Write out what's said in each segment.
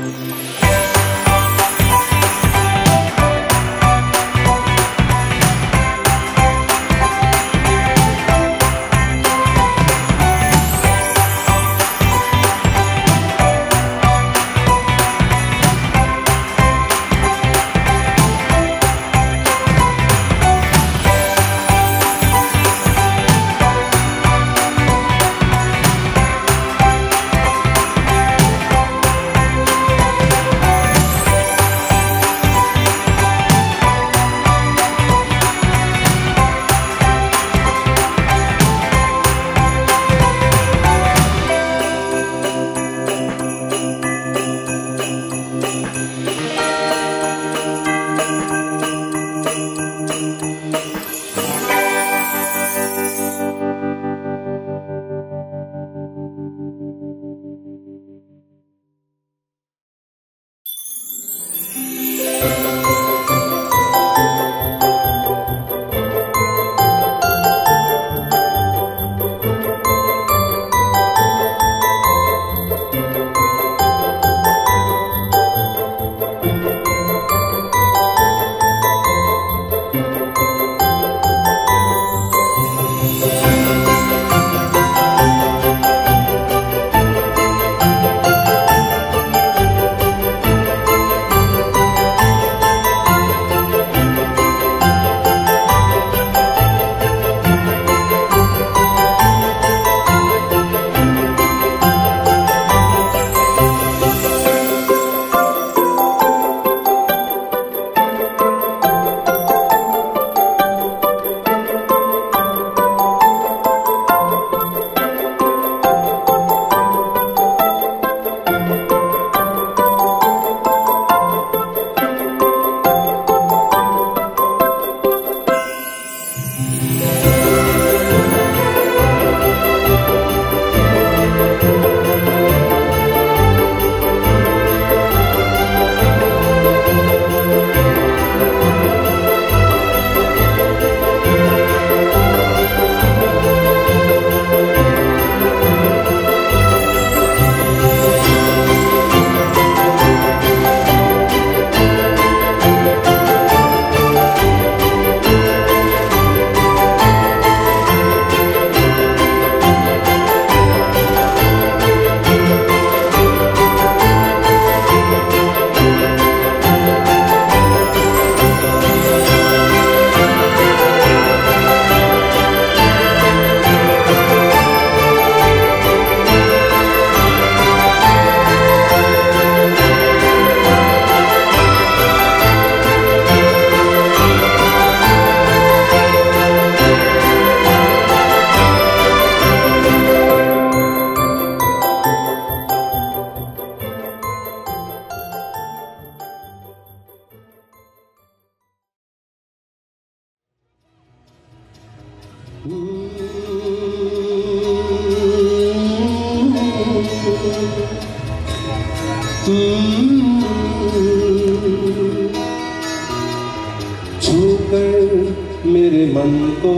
छूकर मेरे मन को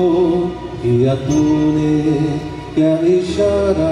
किया तूने क्या इशारा,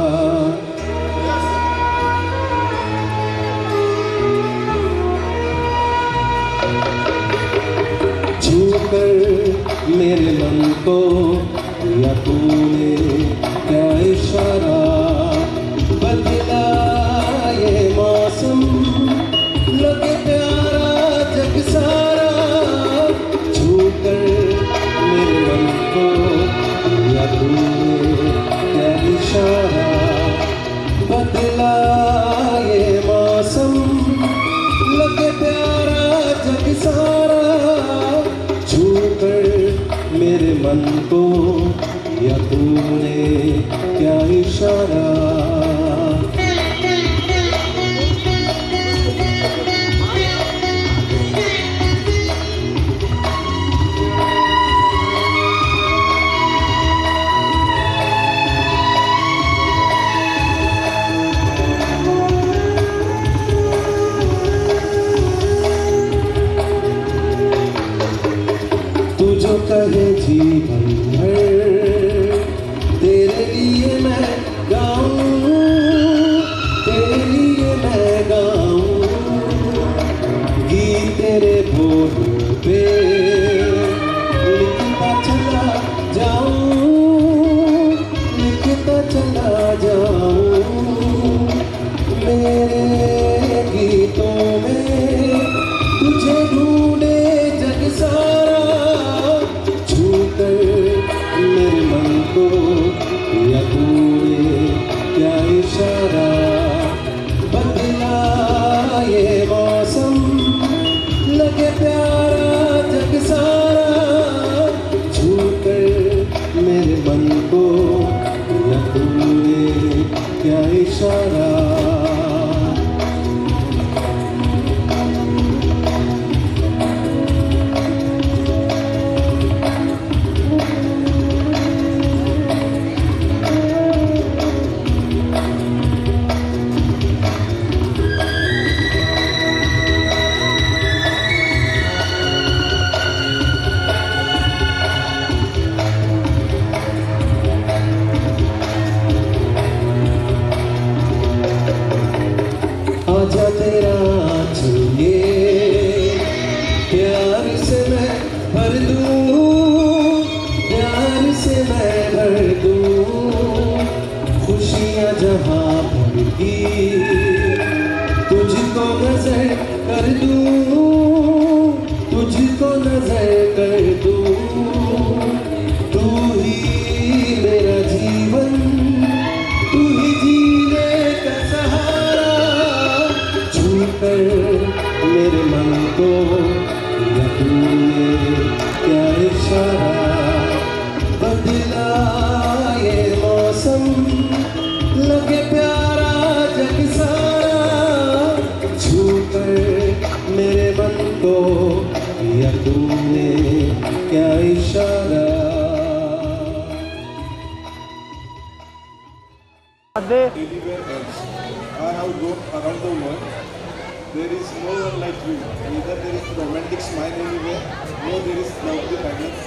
छूकर मेरे मन को किया तूने क्या इशारा, बदला ये मौसम लगे प्यारा जग सारा, छूकर मेरे मन को किया तूने क्या इशारा, बदला ये मौसम लगे प्यारा जग सारा, छूकर मेरे मन को किया तूने क्या इशारा। जो कहे जीवन भर तेरे लिए मैं गाऊं कर मेरे मन को किया तूने क्या इशारा, बदला ये मौसम लगे प्यारा जग सारा, छू कर मेरे मन को किया तूने क्या इशारा। I have gone around the world. There is no one like you. Neither there is romantic smile anywhere, nor there is lovely kindness.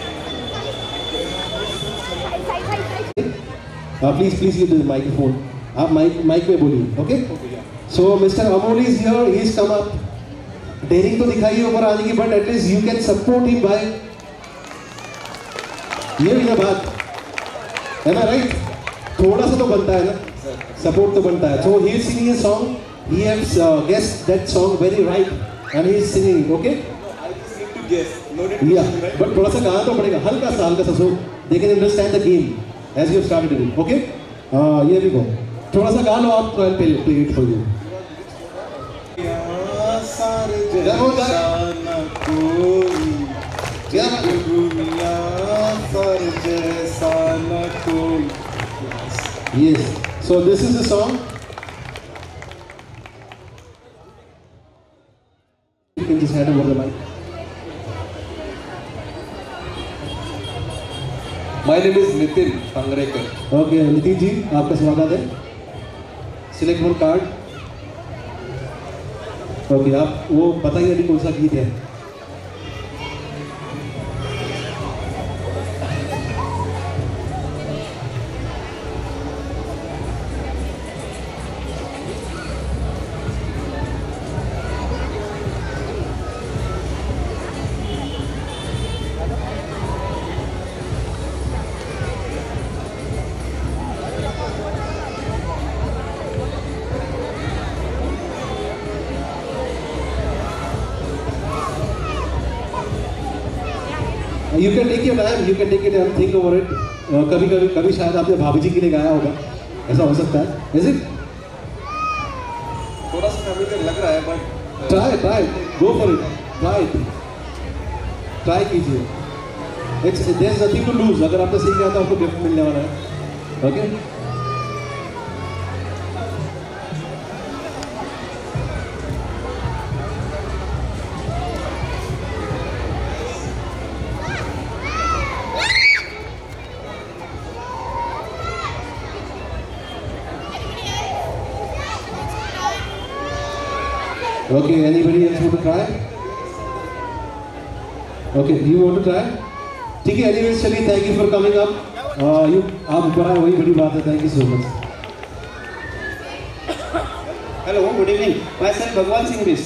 Please use the microphone. आप माइक में बोलिए, okay? So Mr. Amol is here. He's come up. Daring तो दिखाई ऊपर आने की, but at least you can support him by ये भी ना बात है ना, right? थोड़ा सा तो बनता है ना, support तो बनता है. So he is singing a song. He has guessed that song very right, and he is singing it, okay? I just need to guess. No need to Yeah, sing, right? but थोड़ा सा गाना तो पड़ेगा, हल्का सा so they can understand the game as you have started it, okay? ये भी go. थोड़ा सा गा लो आप, तो I'll play it for you. Yes. So this is the song. You can just hand over the mic. My name is Nitin Pangrekar. Okay, Nitin ji आपका स्वागत है. Select one card. Okay, आप वो बताइए अभी कौन सा गीत है. You can take your time, you can take it and think over it. कभी शायद आपने भाभी जी के लिए गाया होगा, ऐसा हो सकता है. Is it? थोड़ा सा familiar लग रहा है, but Try, go for it. Try कीजिए. There's nothing to lose. अगर आपने सीख गया तो आपको गिफ्ट मिलने वाला है. Okay? Okay, anybody else want to try? Okay, you want to try? ठीक है, anyways चलिए, thank you for coming up. आप ऊपर आए वही बड़ी बात है. Thank you so much. Hello, good evening. Myself Bhagwan Singh Bish.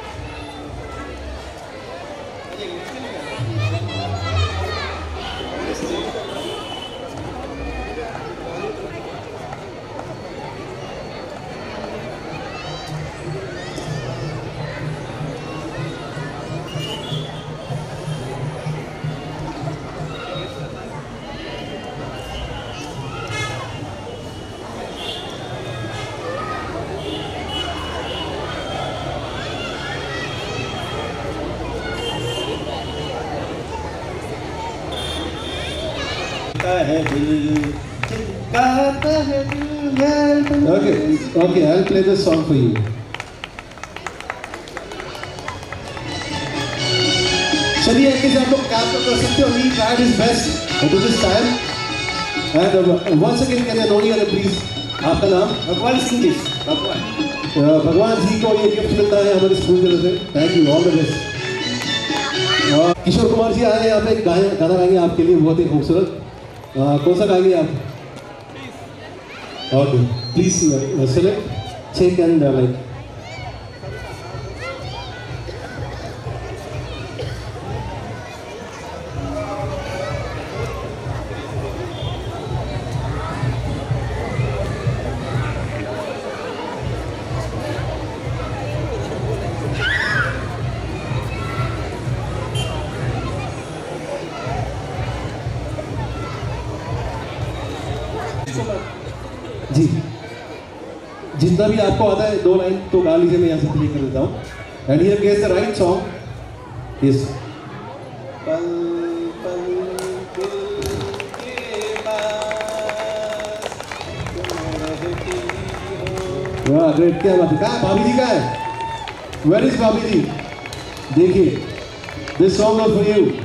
Okay, I'll play this song for you. चलिए एक आप लोग काम तो कर सकते हो. He tried his best to this time. And once again, can I know your name please? आपका नाम? भगवान सिंह बिश. भगवान जी को ये गिफ्ट मिलता है हमारे स्कूल की तरफ से. Thank you, all the best. Kishore Kumar ji आए हैं यहाँ पे, गाना गाएंगे आपके लिए बहुत ही खूबसूरत. कौन सा गाएंगे आप? Okay, please select, check and like. जी जितना भी आपको आता है 2 लाइन तो गा लीजिए, मैं यहाँ से प्ले कर देता हूँ. And here guess the right song. Yes. पल पल दिल के पास तुम रहती हो. वाह, ग्रेट. क्या बात है. कहाँ भाभी जी? कहाँ है? वेयर इज भाभी जी? देखिए, this song is for you.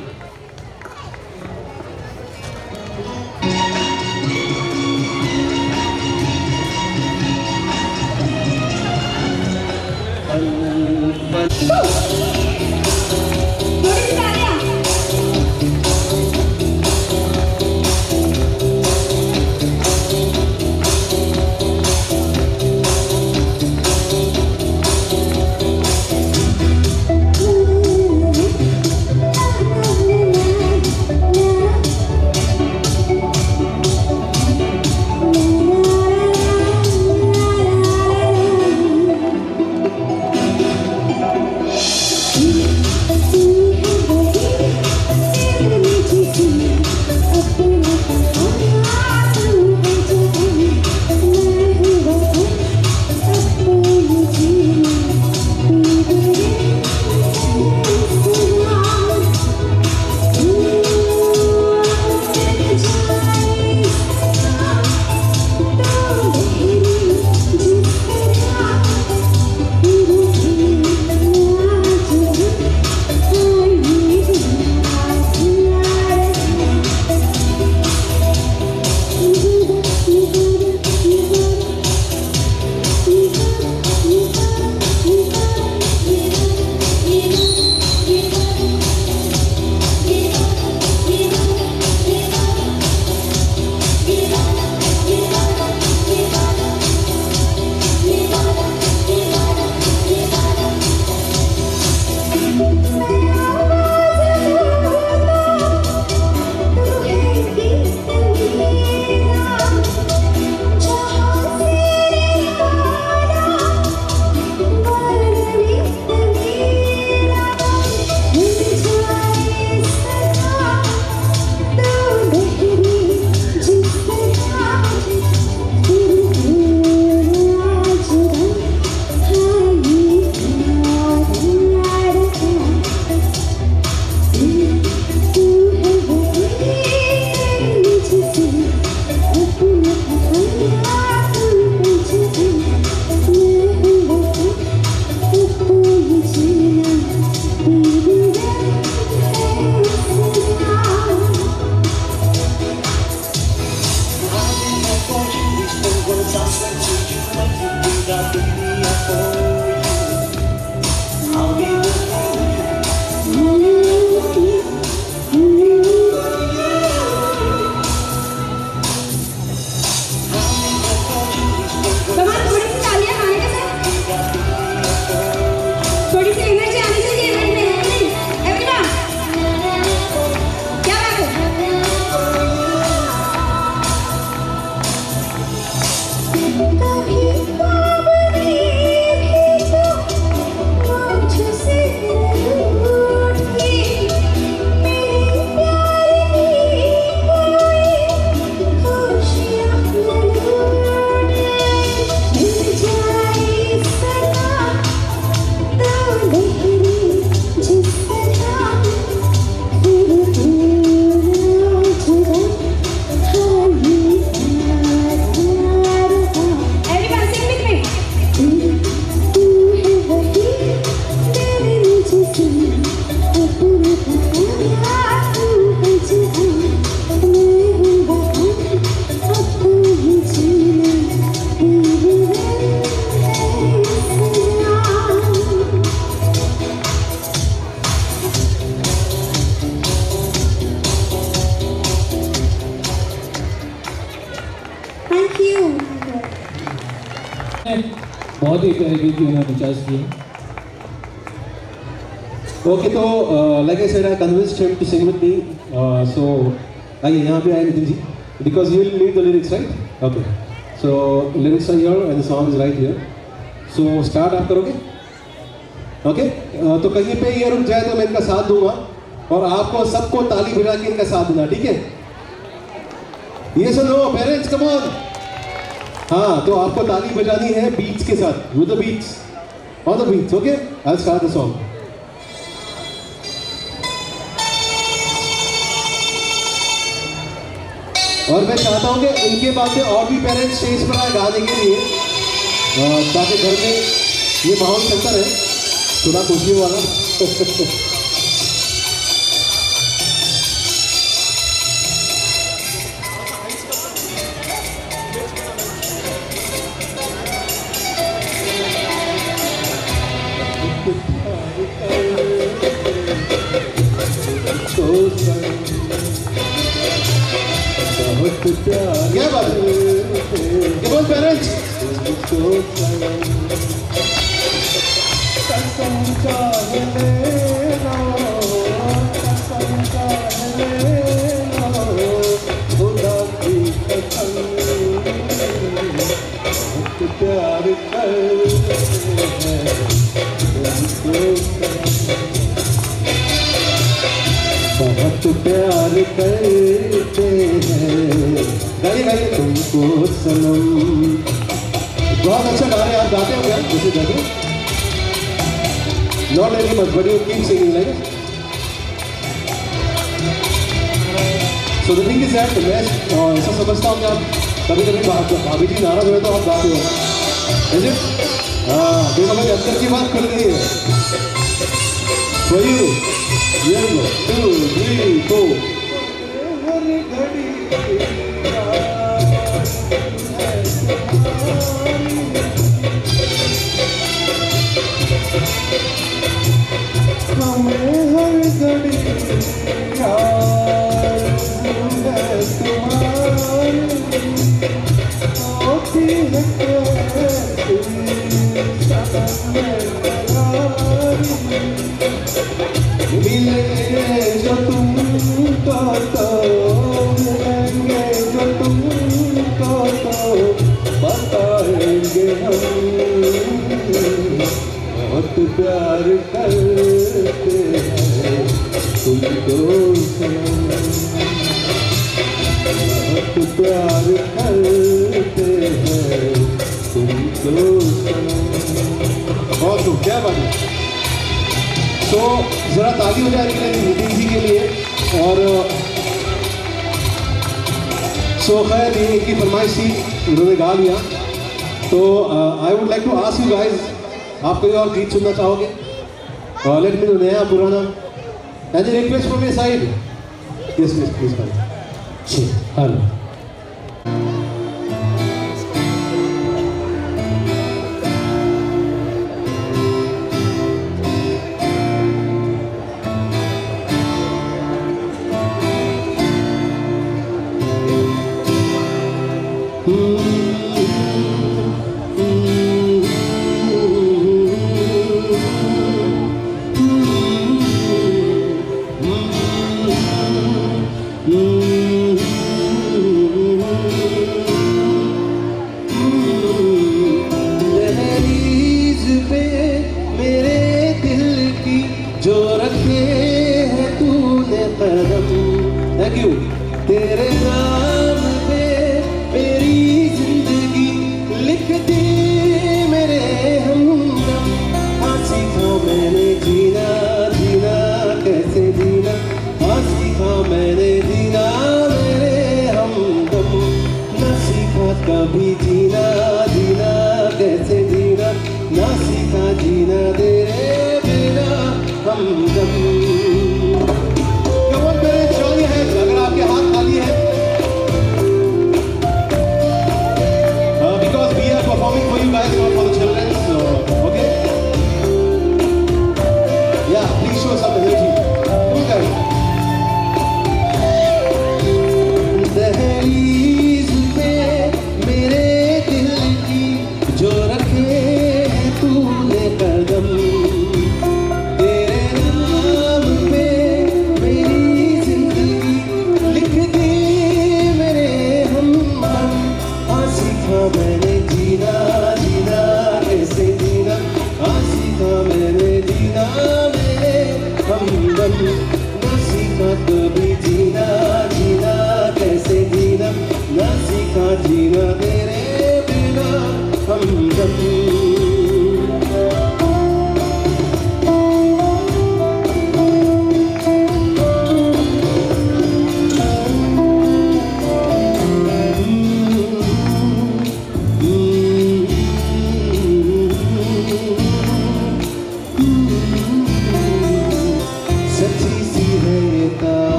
बहुत ही प्यारे गीत की उन्होंने चॉइस की है. ओके, तो like I said I convinced him to sing with me. So आइए यहाँ पे आए Nitin ji, because you will read the lyrics, right? Okay, so lyrics are here and the song is right here. So start आप करोगे? Okay, तो कहीं पे ये रुक जाए तो मैं इनका साथ दूंगा और आपको सबको ताली बजा के इनका साथ देना, ठीक है? ये सुनो पेरेंट्स, कम ऑन. हाँ, तो आपको ताली बजानी है बीट्स के साथ, with the beats, on the beats, okay? I'll start the song. और मैं चाहता हूँ कि इनके बाद में और भी पेरेंट्स स्टेज पर आए गाने के लिए, ताकि घर में ये माहौल चलता रहे, थोड़ा खुशियों वाला। क्या बात है? Come on, parents. बहुत प्यार करते हैं, गाइए गाइए तुमको सनम। बहुत अच्छा गा रहे हैं आप, गाते हो क्या? जैसे गाते हो? Not any much, but you keep singing like it. So the thing is that मैं ऐसा समझता हूँ कि आप कभी-कभी भाभी जी नाराज हुए तो आप गाते हो, ऐसे? हाँ, देखो मेरे अंदर की बात खुल गई है। For you. Here we go. 2, 3, 4. मिलेंगे जो तुमको तो मिलेंगे जो तुमको तो बताएंगे हम बहुत प्यार करते हैं तुमको बहुत प्यार करते हैं तुमको। बहुत खूब, क्या बात है। तो ज़रा ताली हो जाएगी नितिन जी के लिए। और सो खैर ये की फरमाइश थी, उन्होंने गा लिया। तो I would like to ask you guys, आप कोई और गीत सुनना चाहोगे? लेट मी नो, नया पुराना, any request from your side? Yes please please. Hello तेरे नाम पे मेरी जिंदगी लिख दी मेरे हमदम। हाँ सीखा मैंने जीना, जीना कैसे जीना, हाँ सीखा मैंने जीना मेरे हमदम। न सीखा कभी जीना, जीना कैसे जीना, न सीखा जीना तेरे बिना हमदम। अगर आपके हाथ खाली है, because we are performing for you guys, not for the children, so okay, yeah, please show some energy. Come on guys. दहलीज पे मेरे दिल की जो रखे है तूने कदम, तेरे नाम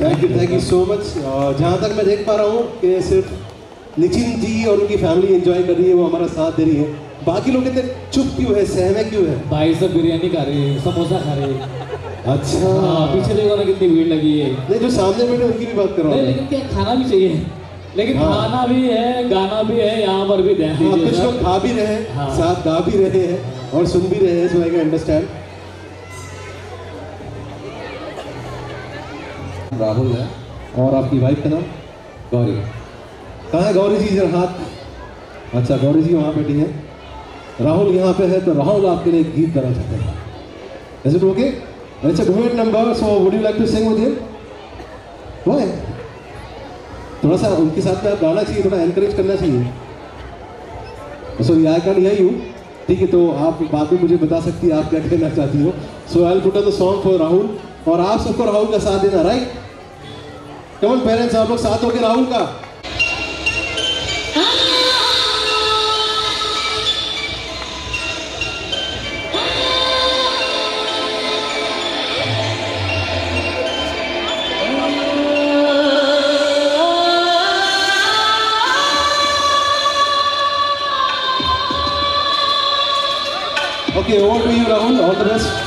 थैंक यू सो मच। जहाँ तक मैं देख पा रहा हूँ कि सिर्फ नितिन जी और उनकी फैमिली एंजॉय कर रही है, वो हमारा साथ दे रही है। बाकी लोग इतने चुप क्यों है, सहमे क्यों है? भाई सब बिरयानी खा रहे हैं, समोसा खा रहे हैं। अच्छा हाँ, पीछे देखो ना कितनी भीड़ लगी है। नहीं, जो सामने बैठे उनकी भी बात कर रहा नहीं, हूँ। लेकिन क्या खाना भी चाहिए, लेकिन हाँ। खाना भी है, गाना भी है, यहाँ पर भी ध्यान हाँ, दीजिए कुछ लोग सर। खा भी रहे हैं, हाँ। साथ गा भी रहे हैं और सुन भी रहे हैं, so I can understand. Rahul है और आपकी वाइफ का नाम गौरी। कहाँ है गौरी जी? जरा हाथ। अच्छा, गौरी जी वहाँ बैठी है। राहुल यहाँ पे है, तो राहुल आपके लिए एक गीत गाना चाहते हैं। Is it okay? It's a duet number, so would you like to sing with him? Why? थोड़ा सा उनके साथ में आप गाना चाहिए, थोड़ा एनकरेज करना चाहिए। So I can hear you. ठीक है, तो आप बाद में मुझे बता सकती है आप क्या कहना चाहती हो। So I will put on the song for Rahul, और आप सबको राहुल का साथ देना, राइट? कम ऑन पेरेंट्स, आप लोग साथ होके राहुल का। Okay, over to you, Rahul. All the best.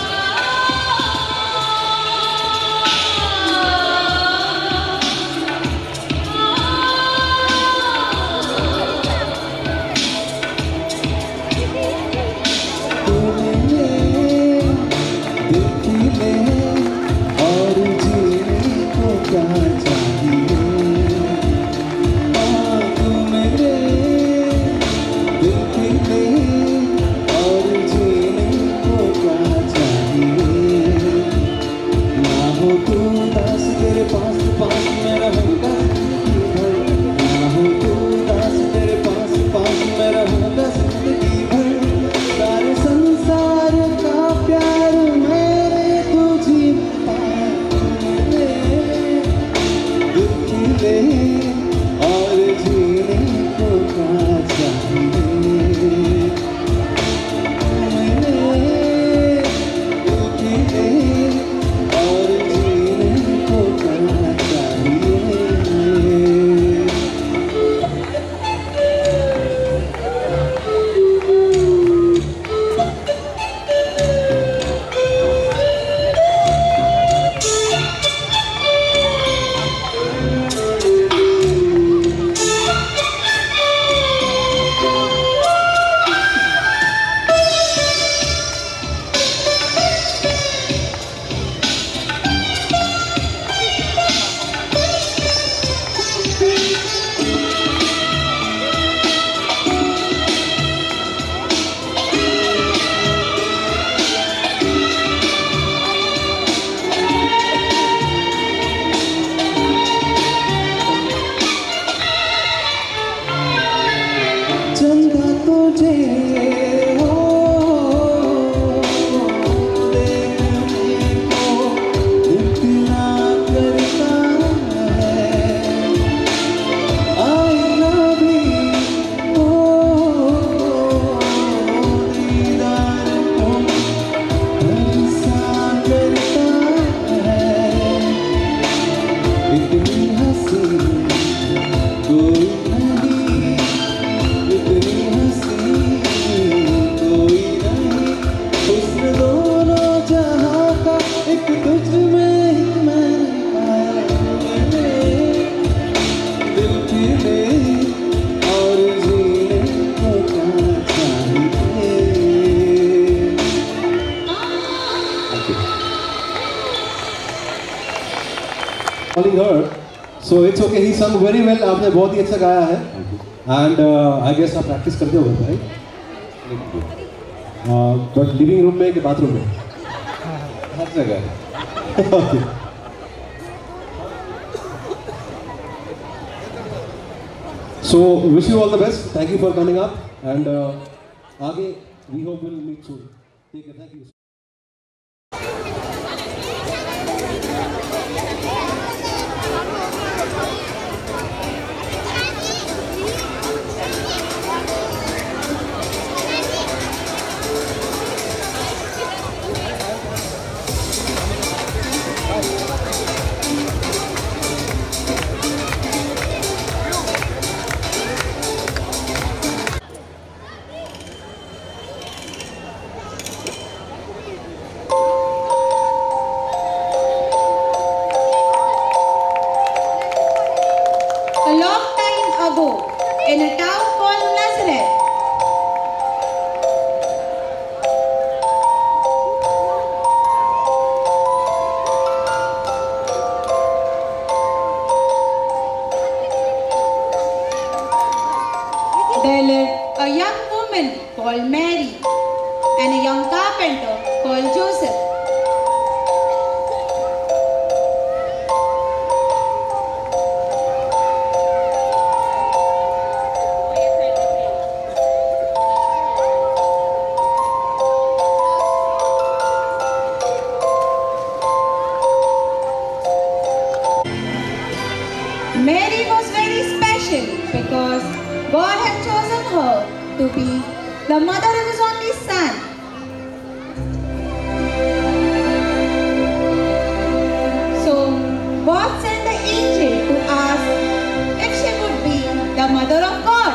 Calling her, so it's okay. He sung very well. आपने बहुत ही अच्छा गाया है. And I guess आप practice करते हो, right? But living room में कि bathroom में? हर जगह. Okay. So wish you all the best. Thank you for coming up. And आगे we hope we'll meet soon. Take care. Thank you. because God had chosen her to be the mother of his only son. So God sent the angel to ask if she would be the mother of God.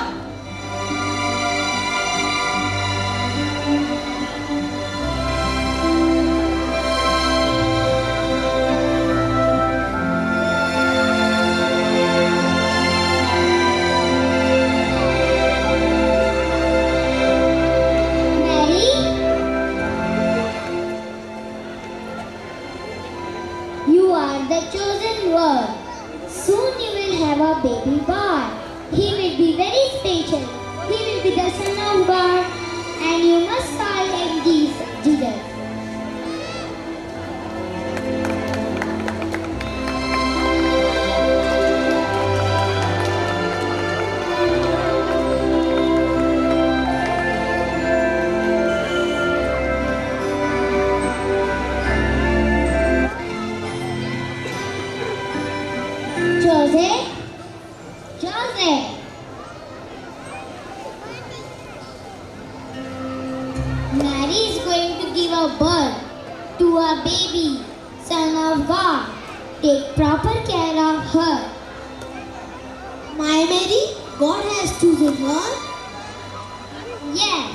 The chosen one. Soon you will have a baby boy. He will be very special. He will be the son of God, and you must call him Jesus. Joseph. Mary is going to give a birth to a baby, son of God. Take proper care of her. My Mary, God has chosen her? Yes.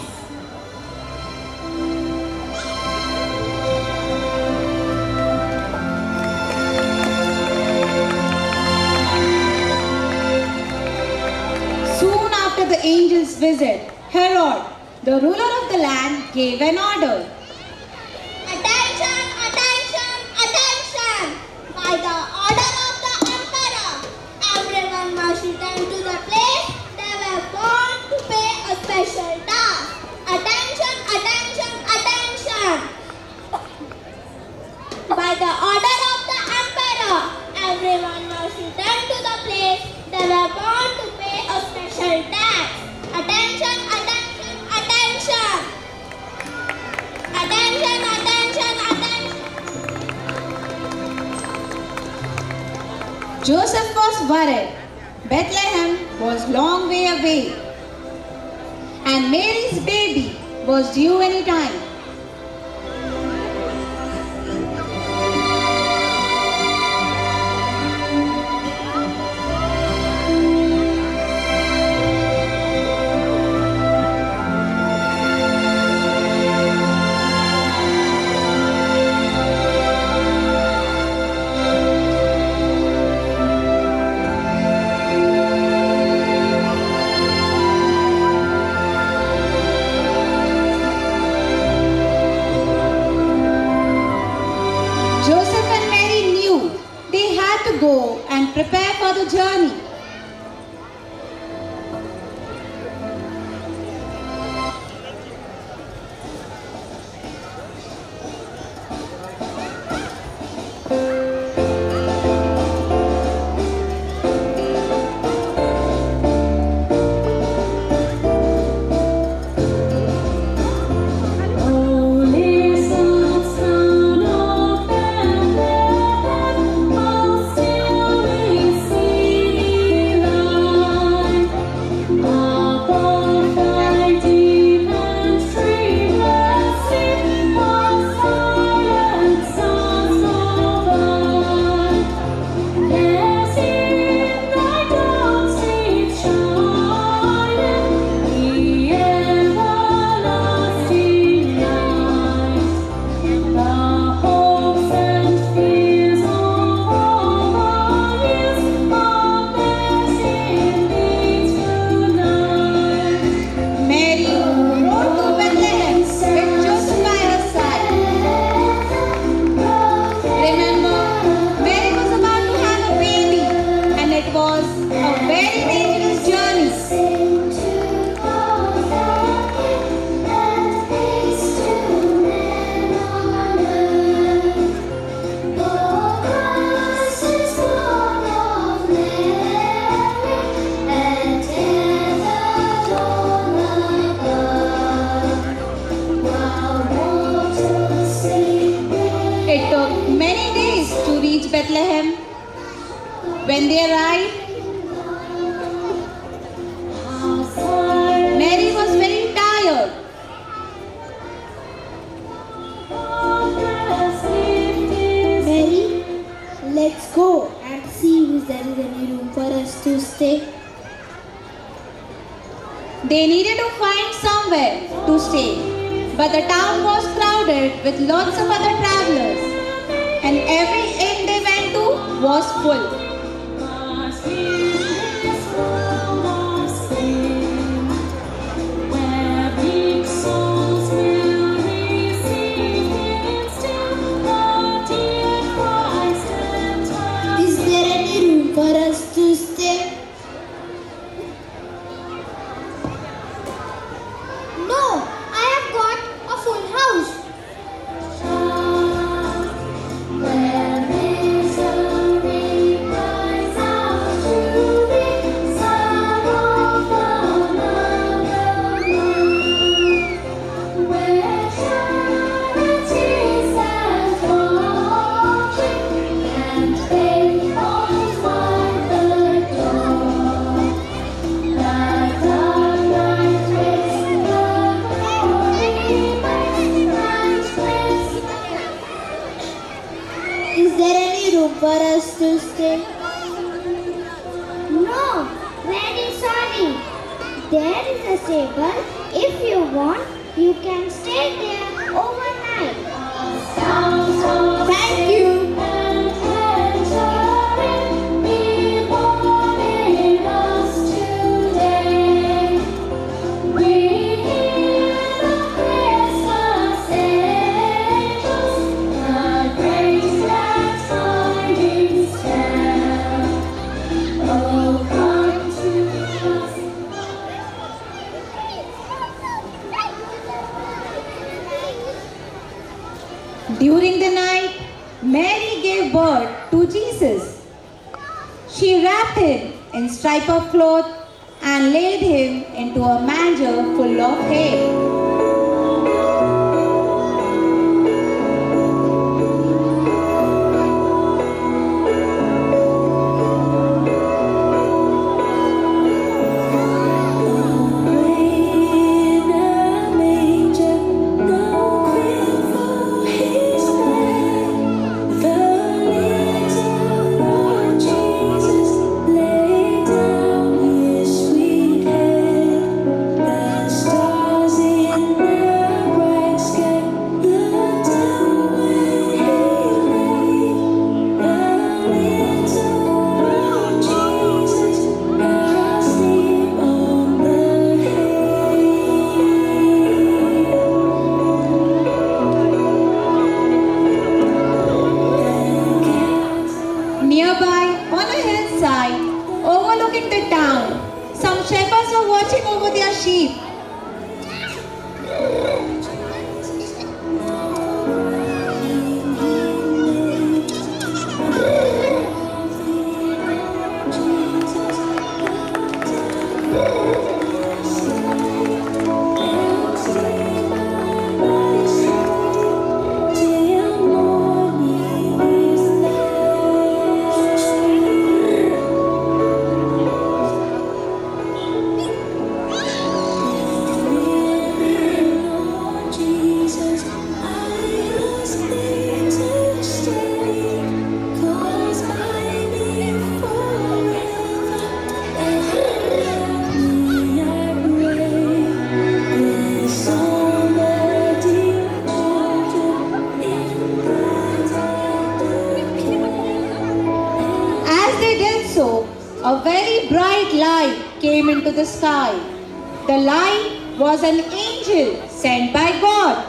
The angel's visit, Herod, the ruler of the land, gave an order. Attention, attention, attention! By the order of the emperor, everyone must return to the place they were born to pay a special task. Attention, attention, attention! By the order of the emperor, everyone must return to the place they were born to pay a special tax. Attention, attention, attention! Attention, attention, attention! Joseph was worried. Bethlehem was long way away, and Mary's baby was due any time. Go and prepare for the journey. Bethlehem. When they arrived, Let's go and see if there is any room for us to stay. They needed to find somewhere to stay, but the town was crowded with lots of other travelers, and every inn they went to was full. Is there any room for us to stay? No, I have got a full house. Where misery cries out to the son of another man, where charity stands watching and faithful's wife the door. That dark night waits the glory night waits. Is there any room for us to stay? No, very sorry. There is a stable. If you want, you can stay there overnight. Thank you. During the night, Mary gave birth to Jesus. She wrapped him in stripe of cloth and laid him into a manger full of hay. Nearby, on a hillside, overlooking the town, some shepherds were watching over their sheep. A very bright light came into the sky. The light was an angel sent by God.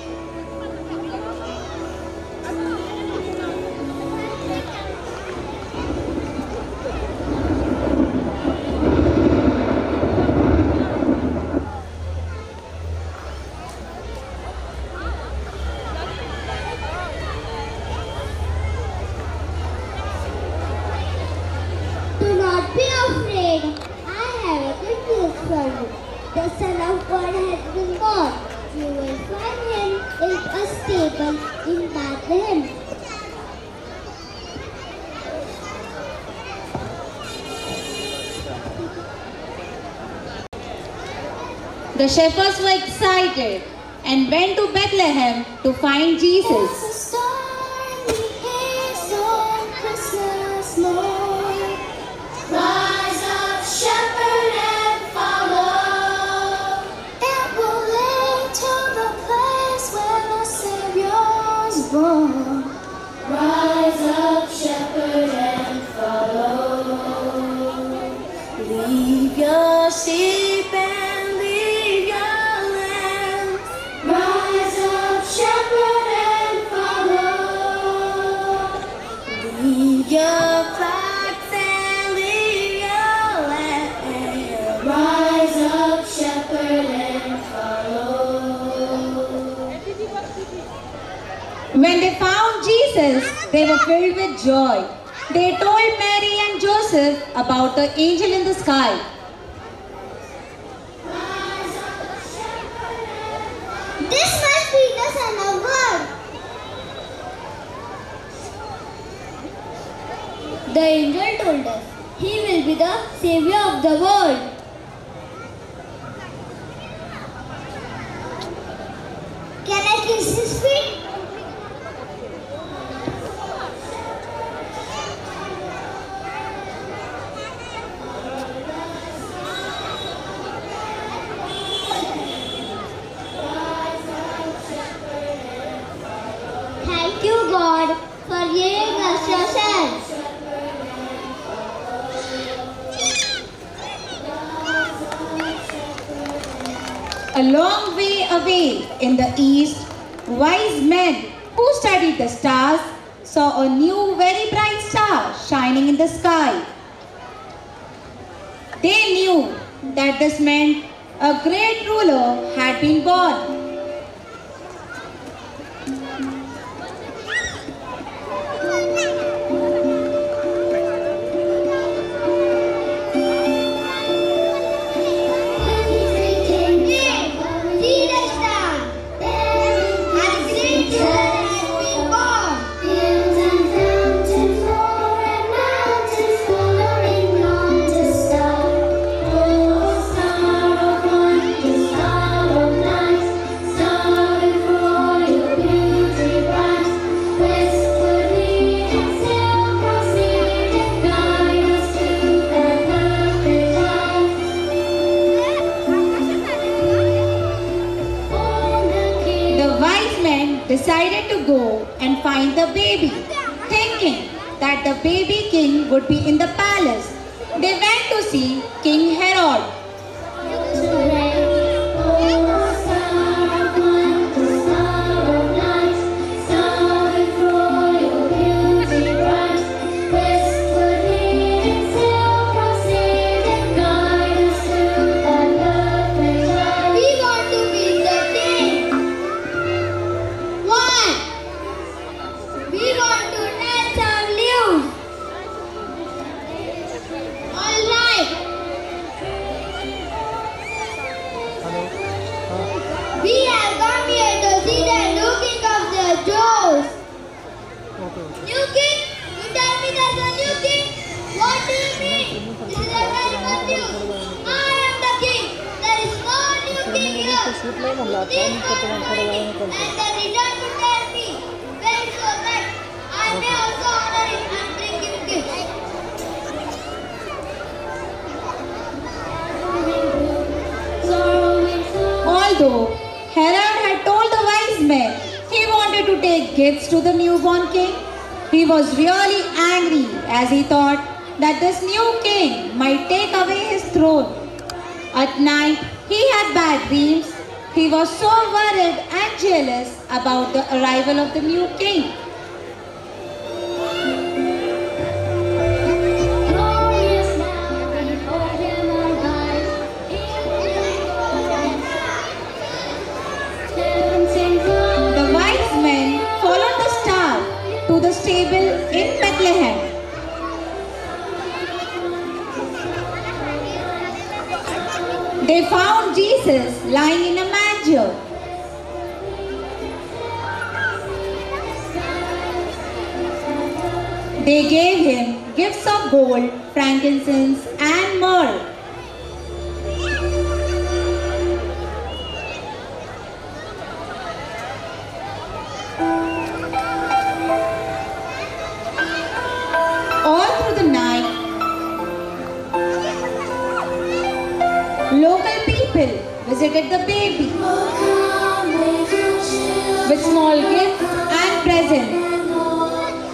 Do not be afraid. I have a good news for you. The Son of God has been born. You will find him in a stable in Bethlehem. The shepherds were excited and went to Bethlehem to find Jesus. There's a stormy haze on Christmas Rise up, shepherd, and follow. Leave your sheep and leave your lambs. Rise up, shepherd, and follow. Leave your flocks and leave your lambs. Rise up, shepherd, and follow. When they found Jesus, they were filled with joy. They told Mary and Joseph about the angel in the sky. This must be the Son of God. The angel told us, He will be the Savior of the world. Can I kiss His feet? Thank you, God, for giving us your Son. A long way away in the east, wise men who studied the stars saw a new very bright star shining in the sky. They knew that this meant a great ruler had been born. Decided to go and find the baby, thinking that the baby king would be in the palace. They went to see King Herod. Although Herod had told the wise men he wanted to take gifts to the newborn king, he was really angry as he thought that this new king might take away his throne. At night, he had bad dreams. He was so worried and jealous about the arrival of the new king. The wise men followed the star to the stable in Bethlehem. They found Jesus lying in a manger. They gave him gifts of gold, frankincense, and myrrh. All through the night, local people visited the baby with small gifts and presents.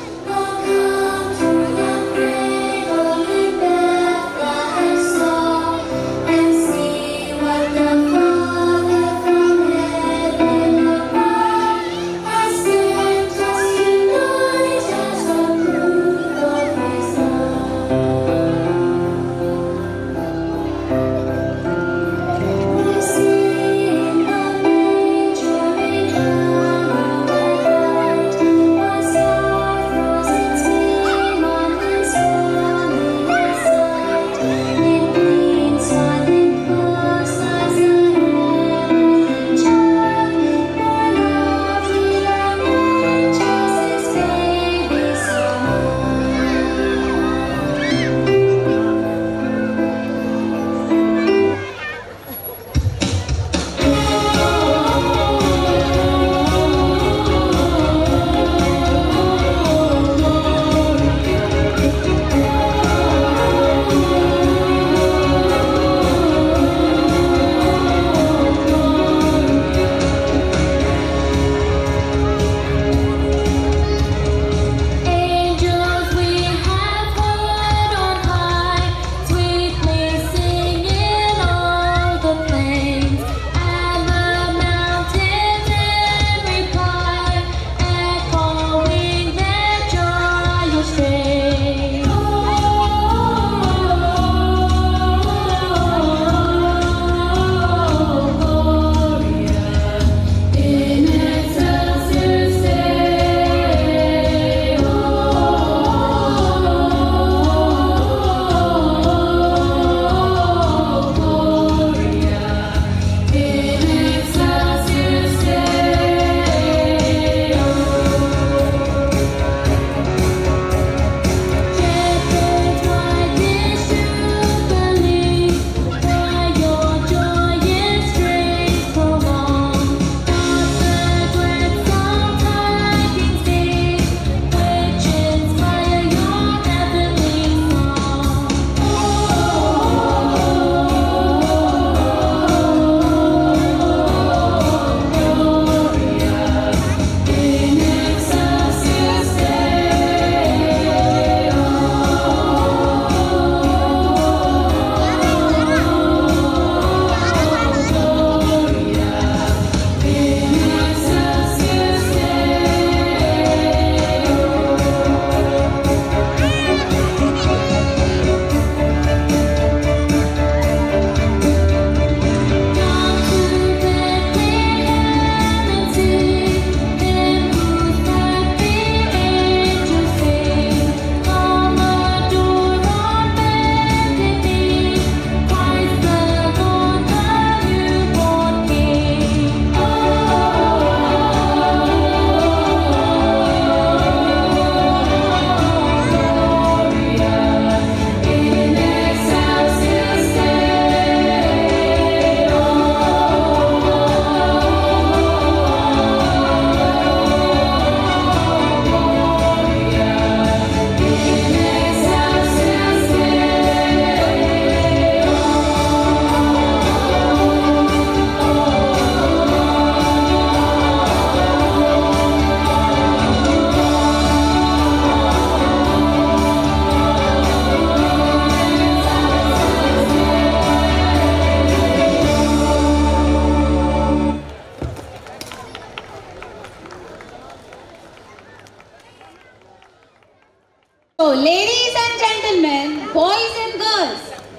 So, ladies and gentlemen, boys and girls,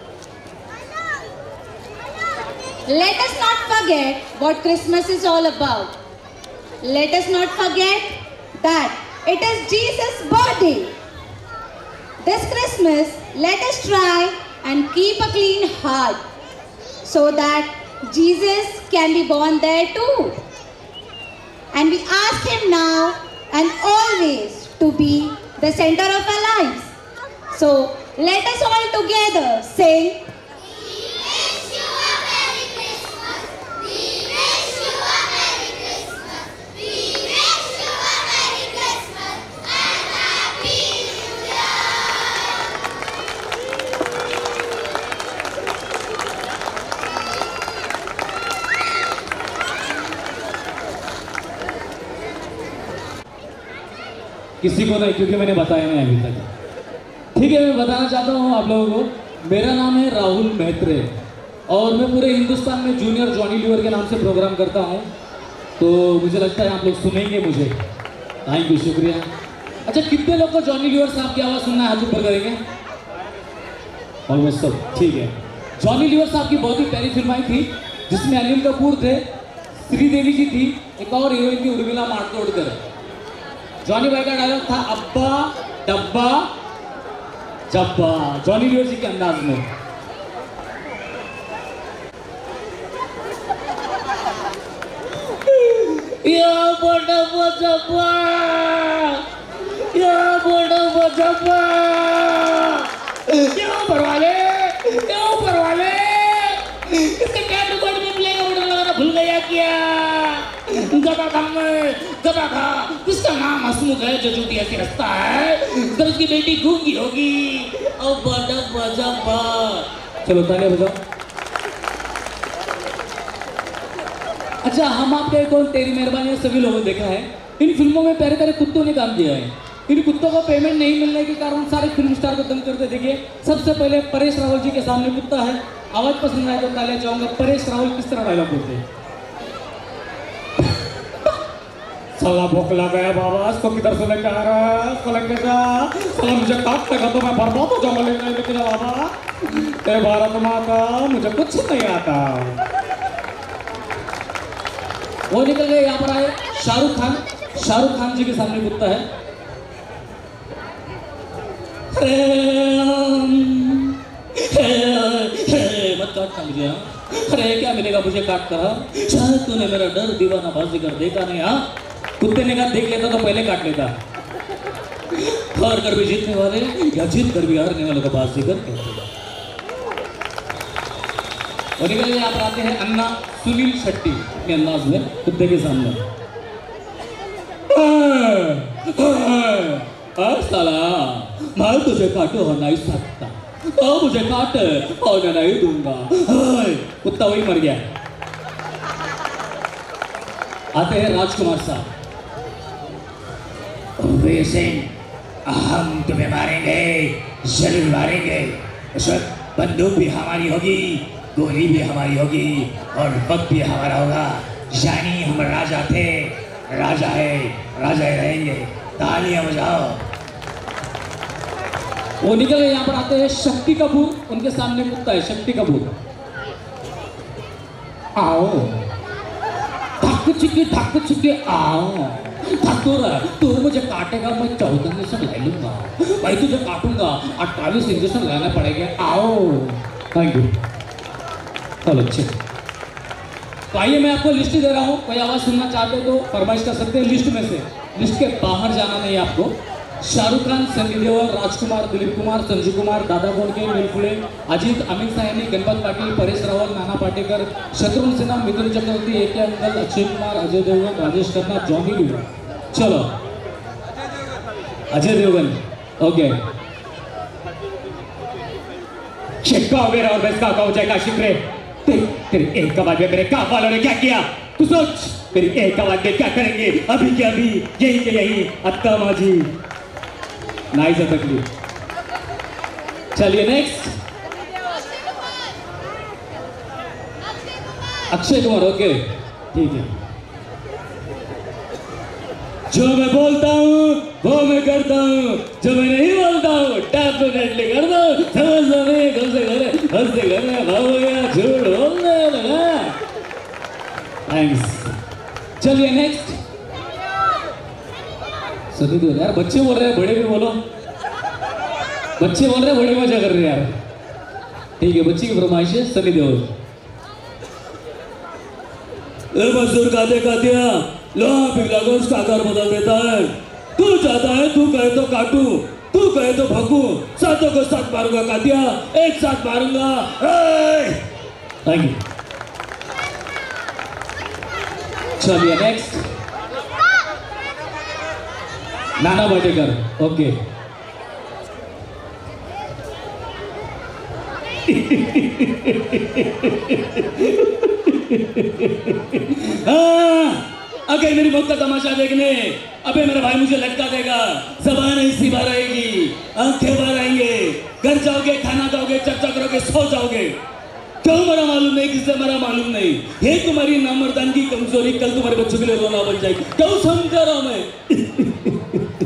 let us not forget what Christmas is all about. Let us not forget that it is Jesus' birthday. This Christmas, let us try and keep a clean heart so that Jesus can be born there too. And we ask him now and always to be the center of our lives. So let us all together sing. किसी को नहीं, क्योंकि मैंने बताया नहीं अभी तक। ठीक है, मैं बताना चाहता हूँ आप लोगों को, मेरा नाम है राहुल मेहत्रे और मैं पूरे हिंदुस्तान में जूनियर जॉनी लीवर के नाम से प्रोग्राम करता हूँ। तो मुझे लगता है आप लोग सुनेंगे मुझे। थैंक यू, शुक्रिया। अच्छा, कितने लोग को जॉनी लीवर साहब की आवाज़ सुनना है? हाथ ऊपर करेंगे। ऑलमोस्ट सब। ठीक है, जॉनी लीवर साहब की बहुत ही प्यारी फिल्म आई थी जिसमें अनिल कपूर थे, श्रीदेवी जी थी, एक और हीरोइन थी उर्मिला मातोंडकर। जॉनी भाई का डायलॉग था अब्बा डब्बा जब्बा, जॉनी लीवर जी के अंदाज में। या बड़ा जब्बा, या बड़ा जब्बा, क्यों परवाले, क्यों परवाले, इसके क्या रिकॉर्ड में मिलेगा? ऑर्डर लगाना भूल गया क्या? गधा था, किसका नाम हसमुख है जो जूती ऐसी रखता है, अगर उसकी बेटी गूंगी होगी। अब बड़ा बजा बा, चलो तालियां बजाओ। अच्छा, हम आपके कौन तेरी मेहरबानी सभी लोगों ने देखा है, इन फिल्मों में प्यारे प्यारे कुत्तों ने काम किया है। इन कुत्तों को पेमेंट नहीं मिलने के कारण सारे फिल्म स्टार को तंग करते। देखिए, सबसे पहले परेश रावल जी के सामने कुत्ता है, आवाज पसंद आए तो तालियां चाहूंगा। परेश रावल किस तरह डायलॉग बोलते हैं? साला भोकला गया बाबा, इसको किधर से लेके आ रहा है? पलंग जा, साला मुझे काट देगा तो मैं बर्बाद हो जाऊंगा। लेके जा बाबा, ए भारत माता, मुझे कुछ नहीं आता। वो निकल गए। यहाँ पर आए शाहरुख खान। शाहरुख खान जी के सामने कुत्ता है। मत काटना मुझे। अरे क्या मिलेगा मुझे काट कर? शायद तूने मेरा डर दीवाना बाजीगर देखा नहीं। हाँ, कुत्ते ने कहा देख लेता तो पहले काट लेता। हार कर भी जीतने वाले या जीत कर भी हारने वालों का बाजीगर कहते हैं। और निकल यहाँ पर आते हैं अन्ना सुनील शेट्टी के अंदाज में कुत्ते के सामने। साला मैं तुझे काटो हो नहीं सकता, तो मुझे काट और नहीं दूंगा। कुत्ता वही मर गया। आते हैं राजकुमार साहब। हम तुम्हें मारेंगे, जरूर मारेंगे। उस वक्त बंदूक भी हमारी होगी, गोली भी हमारी होगी और वक्त भी हमारा होगा। यानी हम राजा थे, राजा है, राजा ही रहेंगे। तालियां बजाओ। वो निकल गए। यहाँ पर आते हैं शक्ति कपूर। उनके सामने कुत्ता है शक्ति कपूर। आओ ढक चिके आओ। तू मुझे काटेगा, मैं 14 इंजेक्शन ले लूंगा। भाई तुझे काटूंगा, 48 इंजेक्शन लेना पड़ेगा। आओ। Thank you. चलो अच्छे। तो आइए, मैं आपको लिस्ट दे रहा हूँ। कोई आवाज़ सुनना चाहते तो फरमाइश कर सकते हैं लिस्ट में से। लिस्ट के बाहर जाना नहीं आपको। शाहरुख खान, सनी देओल, राजकुमार, दिलीप कुमार, संजू कुमार, दादा कोंडके, नीलफुले, अजित, अमित साहनी, गणपत पाटिल, परेश रावल, नाना पाटेकर, शत्रुघ्न सिन्हा, मिथुन चक्रवर्ती, ए.के. अंकल, अक्षय कुमार, अजय देवगन, राजेश खन्ना, जॉनी लीवर। चलो अजय देवगन। ओके, शिक्का मेरा और बेस्का का हो जाएगा शिक्रे। तेरी एक आवाज में मेरे काम वालों ने क्या किया तू सोच। तेरी एक आवाज में क्या करेंगे अभी के अभी, यही के यही अत्ता माजी नाई से तकलीफ। चलिए नेक्स्ट अक्षय कुमार। ओके ठीक है। जो मैं बोलता हूँ वो मैं करता हूँ जो मैं नहीं बोलता हूँ, डेफिनेटली करता हूँ। हंसते घरे भाव गया झूठ बोलने लगा। थैंक्स। चलिए नेक्स्ट। सभी दो यार, बच्चे बोल रहे हैं, बड़े भी बोलो। बच्चे बोल रहे हैं, बड़े मजा कर रहे हैं यार। ठीक है, बच्ची की फरमाइश है, सनी देओल। मजदूर काते कातिया लो पिघला को उसका आकार बदल देता है। तू चाहता है, तू कहे तो काटू, तू कहे तो भगू, सातों को साथ मारूंगा कातिया, एक साथ मारूंगा। Thank you. चलिए नेक्स्ट। नाना पाटेकर। ओके। अगर मेरी मौत का तमाशा देखने अबे मेरा भाई मुझे लटका देगा, ज़बान ऐसी बार आएगी, आंखें बार आएंगे, घर जाओगे, खाना खाओगे, चर्चा करोगे, सो जाओगे। क्यों मरा मालूम नहीं, किससे मरा मालूम नहीं। ये तुम्हारी नामर्दान की कमजोरी कल तुम्हारे बच्चों के लिए रोना बन जाएगी। क्यों समझा रहा हूं मैं।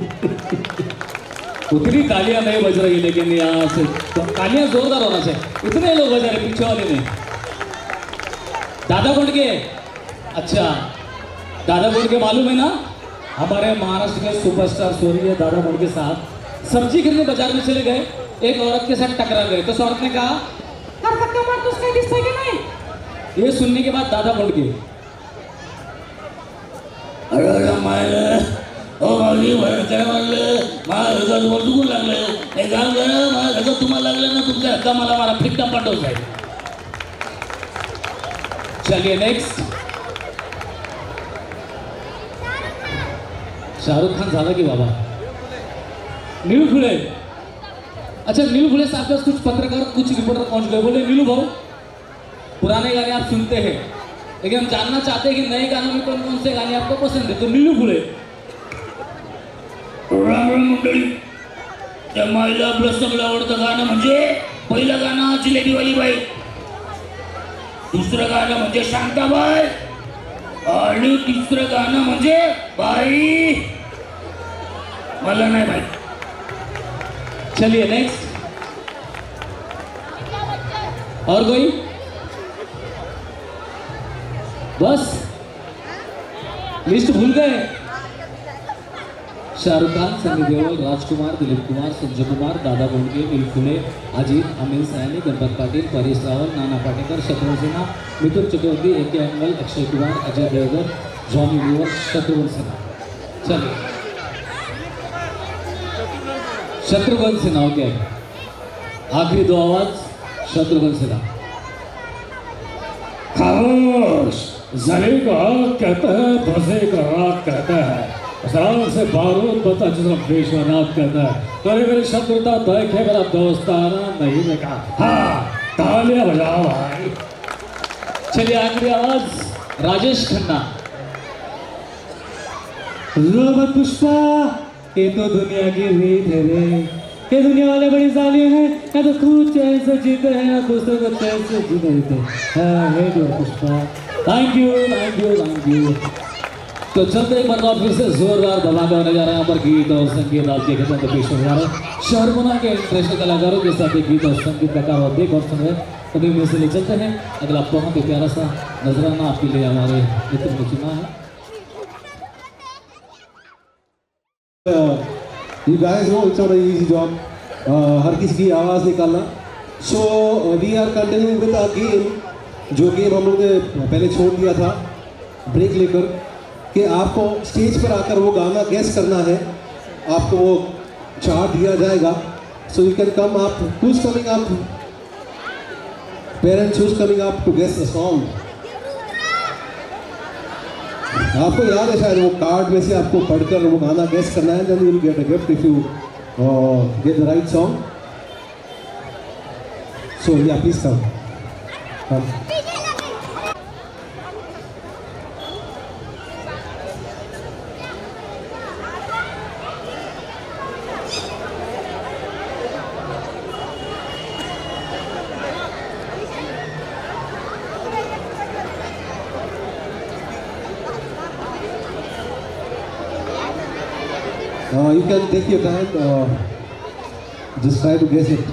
उतनी तालियां नहीं बज रही, लेकिन यहाँ से तो तालियां जोरदार होना चाहिए। इतने लोग बजा रहे पीछे वाले ने। दादा गुंड के, अच्छा दादा गुंड के मालूम है ना, हमारे महाराष्ट्र के सुपरस्टार स्वर्गीय दादा गुंड के साथ सब्जी खरीदने बाजार में चले गए, एक औरत के साथ टकरा गए। तो औरत ने कहा नहीं। ये सुनने के बाद दादा गुंड के तुम्हाला लागलं ना, तुमच्या हक्का मला मारा, फिक्का पाठव जाईल। चलिए नेक्स्ट। शाहरुख खान झाला की बाबा। नीलू फुले। अच्छा नीलू फुले साहब के पास कुछ पत्रकार, कुछ रिपोर्टर पहुंच गए, बोले नीलू भाऊ पुराने गाने आप सुनते हैं, लेकिन हम जानना चाहते हैं कि नए गानों में कौन कौन से गाने आपको पसंद है। तो नीलू फुले, राम राम मंडळी, त्या माईला आपलं सगळं आवडतं गाणं म्हणजे पहिलं गाणं जिलेबीवाली बाई, दुसरं गाणं म्हणजे शांताबाई आणि तिसरं गाणं म्हणजे बाई मला नाही माहित। चलिए नेक्स्ट। और कोई? बस लिस्ट भूल गए। शाहरुख खान, सनी देओल, राजकुमार, दिलीप कुमार, संजय कुमार, दादा बोंडके, नीलू फुले, अजीत, अनिल सयानी, गणपत पाटिल, परेश रावल, नाना पाटेकर, शत्रुघ्न सिन्हा, मिथुन चक्रवर्ती, ए.के. अनमोल, अक्षय कुमार, अजय देवगन, जॉनी लीवर, शत्रुघ्न सिन्हा। चलिए शत्रुघ्न सिन्हा। ओके, आखिरी दो आवाज शत्रुघ्न सिन्हा। खामोश, जले का आग कहता है, बसे का राग कहता है, सराल से बारूद बता जिसका विश्वनाथ कहता है। तो मेरी शत्रुता देखे मेरा दोस्ताना नहीं देखा। हाँ तालियां बजाओ भाई। चलिए आखिरी आवाज राजेश खन्ना। रोबत पुष्पा, ये तो दुनिया की रीत है रे, ये दुनिया वाले बड़ी जालिम हैं, ना तो खुद चैन से जीते हैं, ना दूसरे को चैन से जीने देते। हाँ हे Pushpa. Thank you thank you thank you. तो चलते एक बार फिर से जोरदार धमाका होने जा रहा है। यहाँ पर गीत और संगीत आपके खिदमत में पेश होने जा रहा है। शहरमुना के इंटरेस्टिंग कलाकारों के साथ गीत और संगीत का कार देख और सुन रहे तभी में से ले चलते हैं। अगला बहुत ही प्यारा सा नजराना आपके लिए हमारे मित्र ने चुना है। You guys know it's not an easy job. हर किसी की आवाज़ निकालना। So we are continuing with our game, जो गेम हम लोग ने पहले छोड़ दिया था ब्रेक लेकर, कि आपको स्टेज पर आकर वो गाना गैस करना है। आपको वो चार्ट दिया जाएगा, so you can come up, who's coming up, parents who's coming up to guess the song। आपको याद है शायद वो कार्ड में से आपको पढ़कर वो गाना गैस करना है, then you will get a gift if you get the right song। So yeah, please come। You can take your time. Just try to guess it.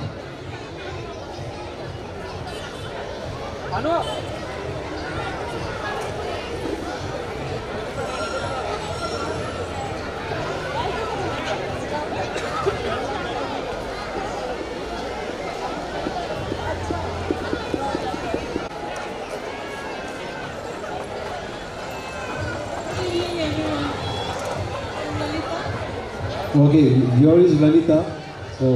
Okay, yours is Lalita. So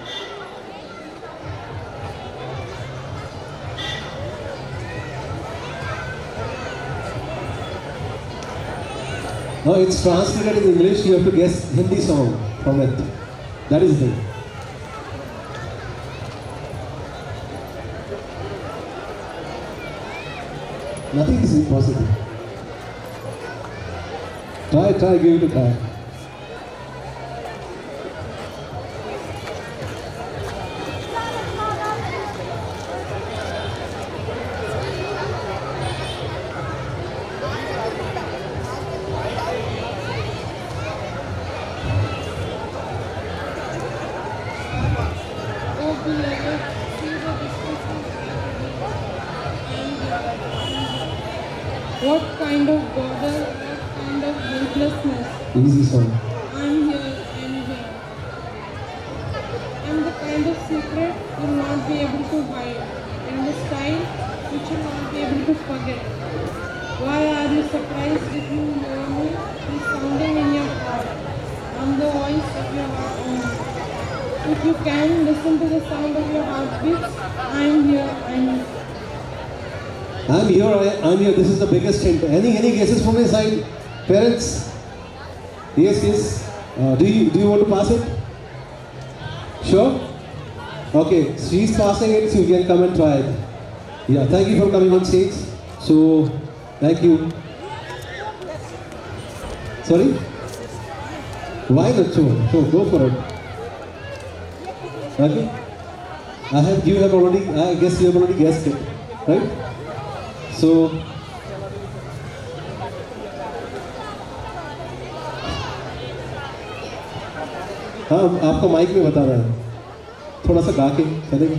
now it's translated in English. You have to guess Hindi song from it. That is the thing. Nothing is impossible. Try, give it a try. What kind of bother, what kind of helplessness. Easy song. I'm here. I'm the kind of secret you'll not be able to hide, and the style which you'll not be able to forget. Why are you surprised if you hear me? It's sounding in your heart. I'm the voice of your heart only. If you can listen to the sound of your heartbeats, I'm here. I'm here. This is the biggest hint. Any guesses from your side, parents? Yes. Do you want to pass it? Sure. Okay, she's passing it, so you can come and try it. Yeah. Thank you for coming on stage. So, thank you. Sorry. Why not? So go for it. Okay. I guess you have already guessed it, right? So, हाँ आपको mic में बता रहा है, थोड़ा सा गा के चलेगा।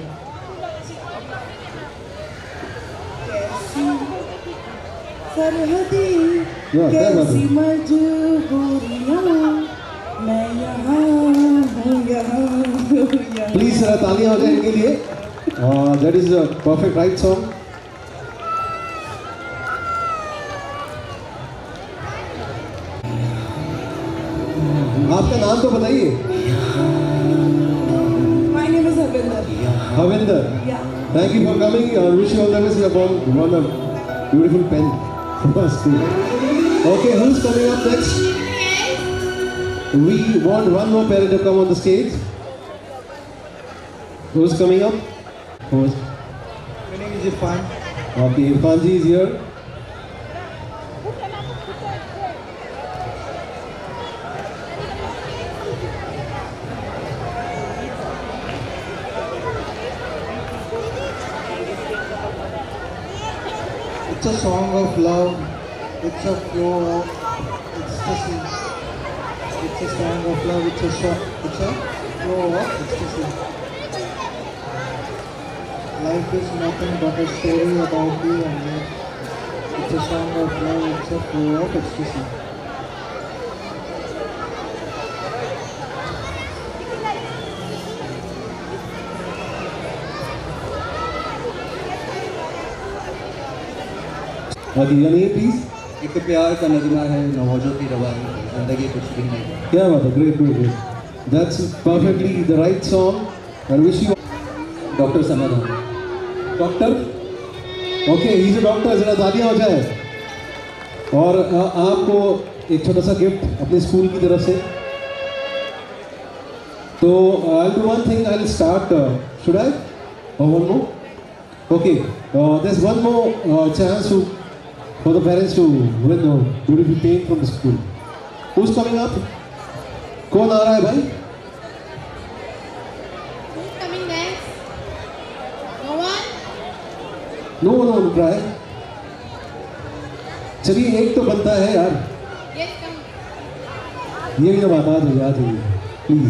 सरहदी कैसी मजबूरियां, मैं यहाँ हूँ। प्लीज तालियां हो जाए इनके लिए। That is a perfect right song. आपका नाम तो बताइए। My name is Havinder. Havinder. Yeah. Thank you for coming. I wish you all the best. You have won a beautiful pen from our school. Okay, who's coming up next? We want one more parent to come on the stage. Who's coming up? My name is Irfan. Okay, Irfan ji is here. It's a song of love. It's a flow of ecstasy. It's a song of love. It's a flow of ecstasy. Life is nothing but a story about you and me. It's a song of love. It's a flow of ecstasy. your name please? एक प्यार का नगमा है नवाजों की रवानी, जिंदगी कुछ भी नहीं। क्या बात है, great. That's perfectly the right song. I wish you. Doctor Samadhan. Doctor? Okay, he's a doctor. जरा तालियां हो जाए। और आपको एक छोटा सा गिफ्ट अपने स्कूल की तरफ से। तो I'll do one thing. I'll start. Should I? Or one more? Okay. There's one more chance for the parents to win a beautiful paint from the school. Who's coming up? कौन आ रहा है भाई? Who's coming next? No one? No, try. चलिए एक तो बनता है यार। Yes, come. ये भी बात आ जाइए please.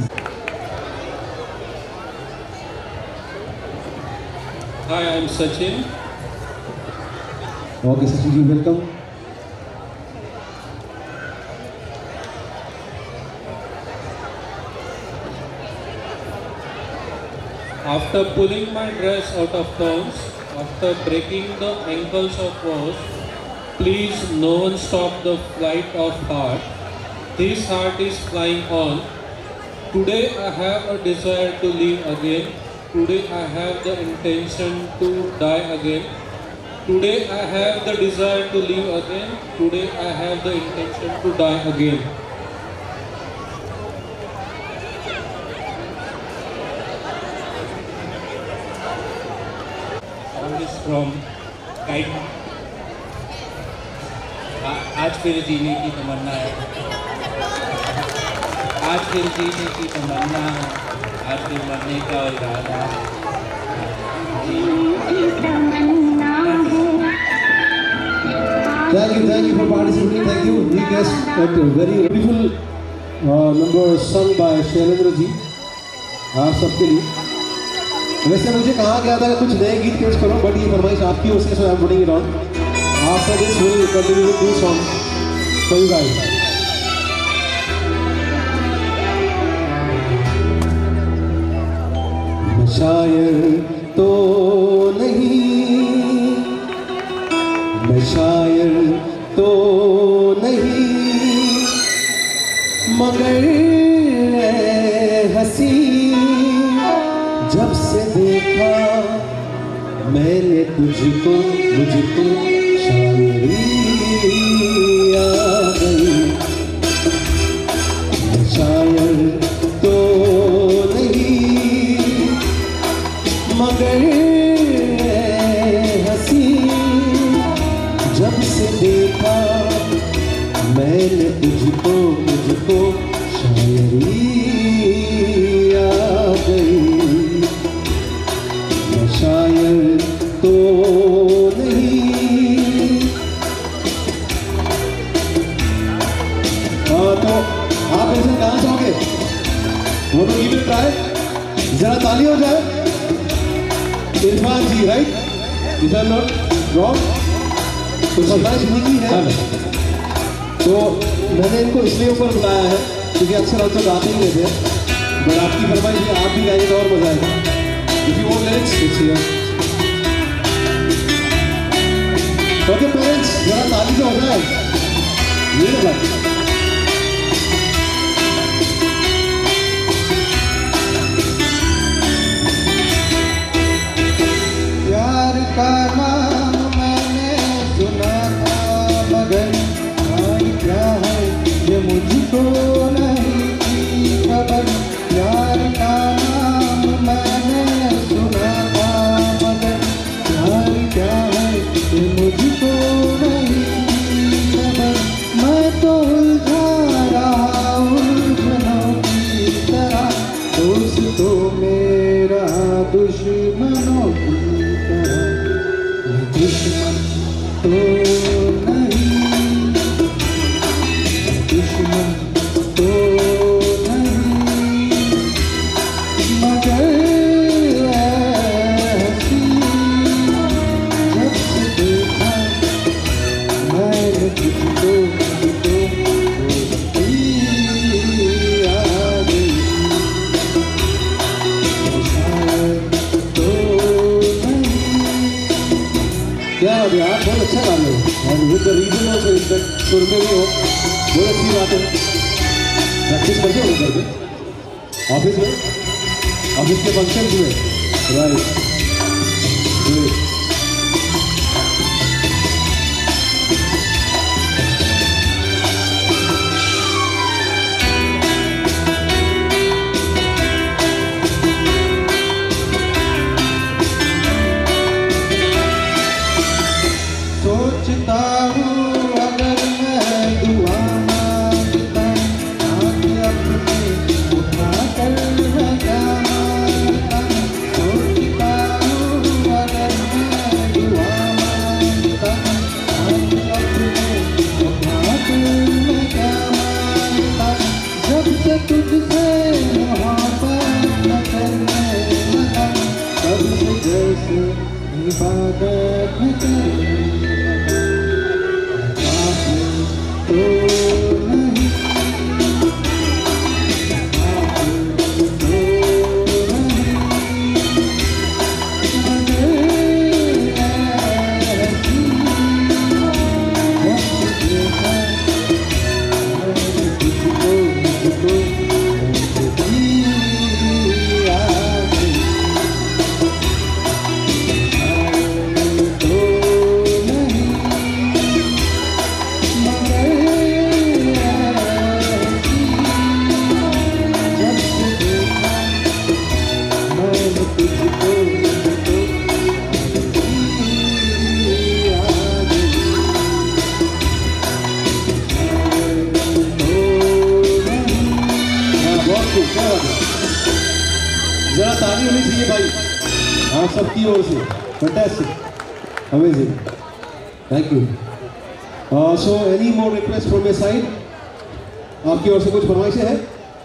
Hi, I'm Sachin. Okay Sachin ji welcome. After pulling my dress out of turns, after breaking the ankles of horse, please no one stop the flight of heart. This heart is flying on. Today I have a desire to live again. Today I have the intention to die again. Today I have the desire to live again. Today I have the intention to die again. Song is from Kite. आज फिर जीने की तमन्ना है, आज फिर जीने की तमन्ना है, आज फिर मरने का इरादा है। Thank you for participating. Thank you. We guessed that very beautiful number sung by Shailendra ji आप सबके लिए। वैसे मुझे कहा गया था कि कुछ नए गीत पेश करो, बट ये फरमाइश आपकी ओर से, so I'm putting it on. After this, we will continue with two songs for you guys. मैं शायर तो नहीं, मैं शायर तो नहीं, मगर हंसी जब से देखा मैंने तुझको, मुझको शायरी आ गई। मैं शायर तो नहीं, मगर हंसी जब से देखा मैंने तुझको, मुझको शायरी आ गई। मैं शायर तो नहीं। तो आप ऐसे गाना चाहोगे? वो तो गिव इट ट्राई, जरा ताली हो जाए। Irfan ji right, if I am not wrong, तो फरमाइश नहीं है। तो मैंने इनको इसलिए ऊपर बुलाया है क्योंकि अक्सर हम तो गाते ही रहते हैं, बट आपकी फरमाइश है, आप भी गाएंगे तो और मजा आएगा। If you want lyrics it's here. Okay parents, जरा ताली से हो जाए। ये ना बात प्यार का नाम मैंने सुना था, मगर हाल क्या है ये मुझको नहीं थी खबर। प्यार का नाम मैंने सुना था, मगर हाल क्या है ये मुझको नहीं थी खबर। मैं तो उलझा रहा उलझनों की तरह, दोस्तों मेरा दुश्मनों की दुश्मन तो नहीं, दुश्मन तो नहीं, मगर ऐसी जब से देखा मैंने तुझको, तुझको दोस्ती आ गई। शायद तो क्या बात है यार, बहुत अच्छा गाना है। And with the reason also is that सुर में भी हो, बहुत अच्छी बात है। प्रैक्टिस करते हो करके ऑफिस में, ऑफिस के फंक्शन में, राइट ग्रेट। सोचता हूँ अगर मैं दुआ मांगता, हाथ अपने उठा कर मैं क्या मांगता। सोचता हूँ अगर मैं इबादत में तेरी तो नहीं जरा ताली होनी चाहिए भाई आप सबकी ओर से fantastic amazing thank you so any more request from your side आपकी ओर से कुछ फरमाइशें हैं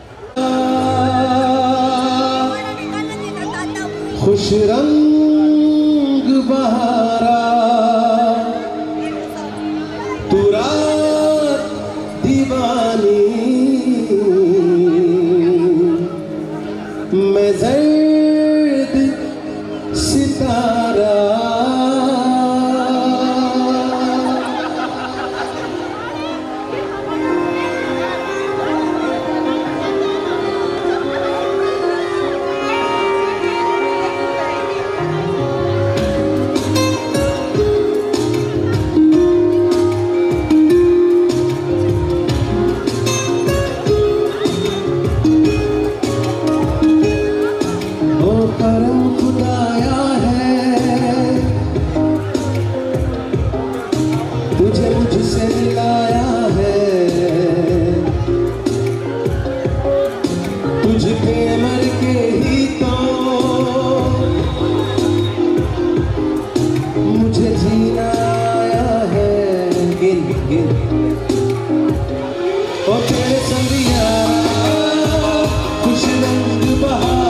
खुश रंग बहारा तू रात दीवानी मैं ज़र्द सितारा करम खुदाया है तुझे मुझसे मिलाया है तुझ पे मर के ही तो मुझे जीना आया है गिन गिन ओ तेरे संग यारा खुश रंग बहार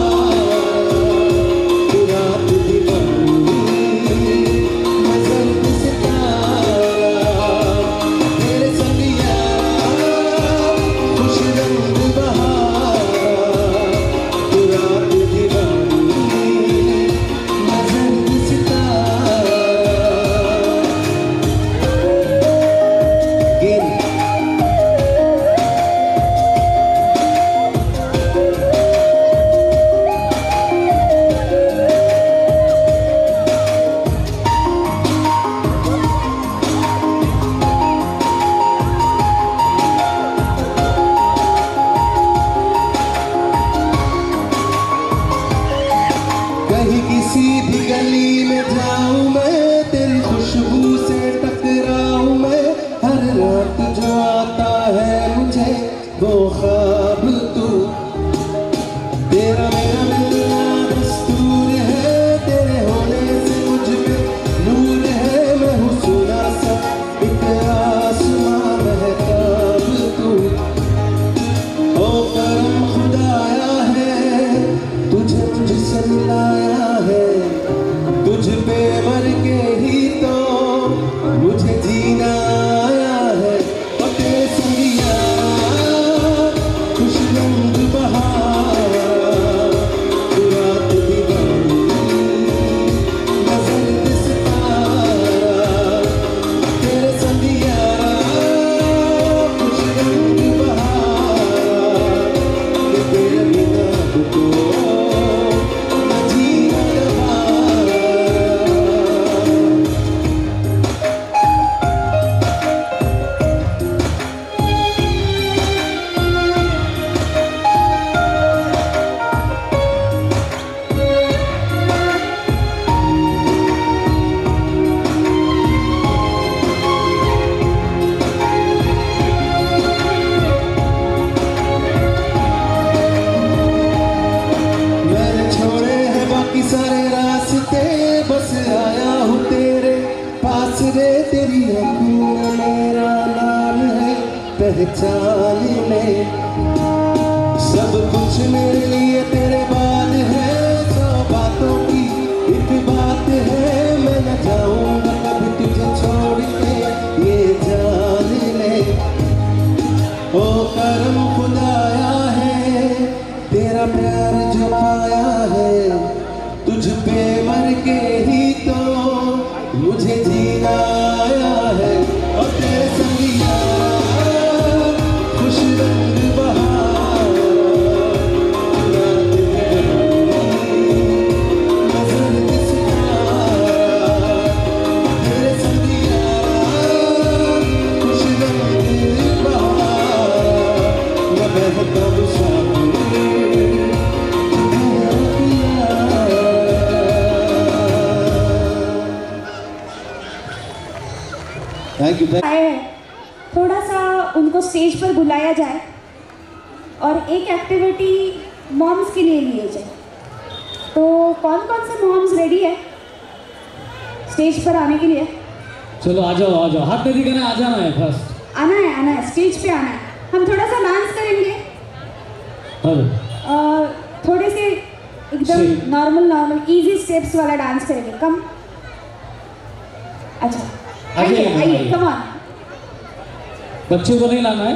किसी भी गली में जाऊं मैं तेरी खुशबू से टकराऊं मैं हर रात जो आता है मुझे वो ख्वाब तू तेरा मेरा मिलना दस्तूर है तेरे होने से मुझ पे नूर है मैं हूँ सुना सा एक आसमां महताब तू ओ करम खुदाया है तुझे मुझसे मिलाया तुझ पे मर के ही तो मुझे जीना आया है और तेरे संगिया खुश रंग बहार तू रात दीवानी नजर सितारा तेरे संगिया खुश रंग बहार तेरे बिना तो सारे रास्ते बस आया हूँ तेरे पास रे तेरी आँखों में मेरा नाम है पहचान ले सब कुछ मेरे लिए तेरे बाद है सौ बातों की एक बात है जो पाया है तुझ पे मर के ही तो मुझे जीना आया है। और तेरे संग यारा खुश रंग बहार नजर किसका तेरे संग यारा खुश रंग बहार मैं बहता मुसाफिर थैंक यू। थोड़ा सा उनको स्टेज पर बुलाया जाए और एक एक्टिविटी मॉम्स के लिए लिए जाए। तो कौन कौन से मॉम्स रेडी है स्टेज पर आने के लिए? चलो आ जाओ हाथ नहीं दिखाना, आ जाना है फर्स्ट। आना है स्टेज पे आना है। हम थोड़ा सा डांस करेंगे, थोड़े से एकदम नॉर्मल इजी स्टेप्स वाला डांस करेंगे। कम अच्छा आइए कम ऑन। बच्चों को नहीं लाना है।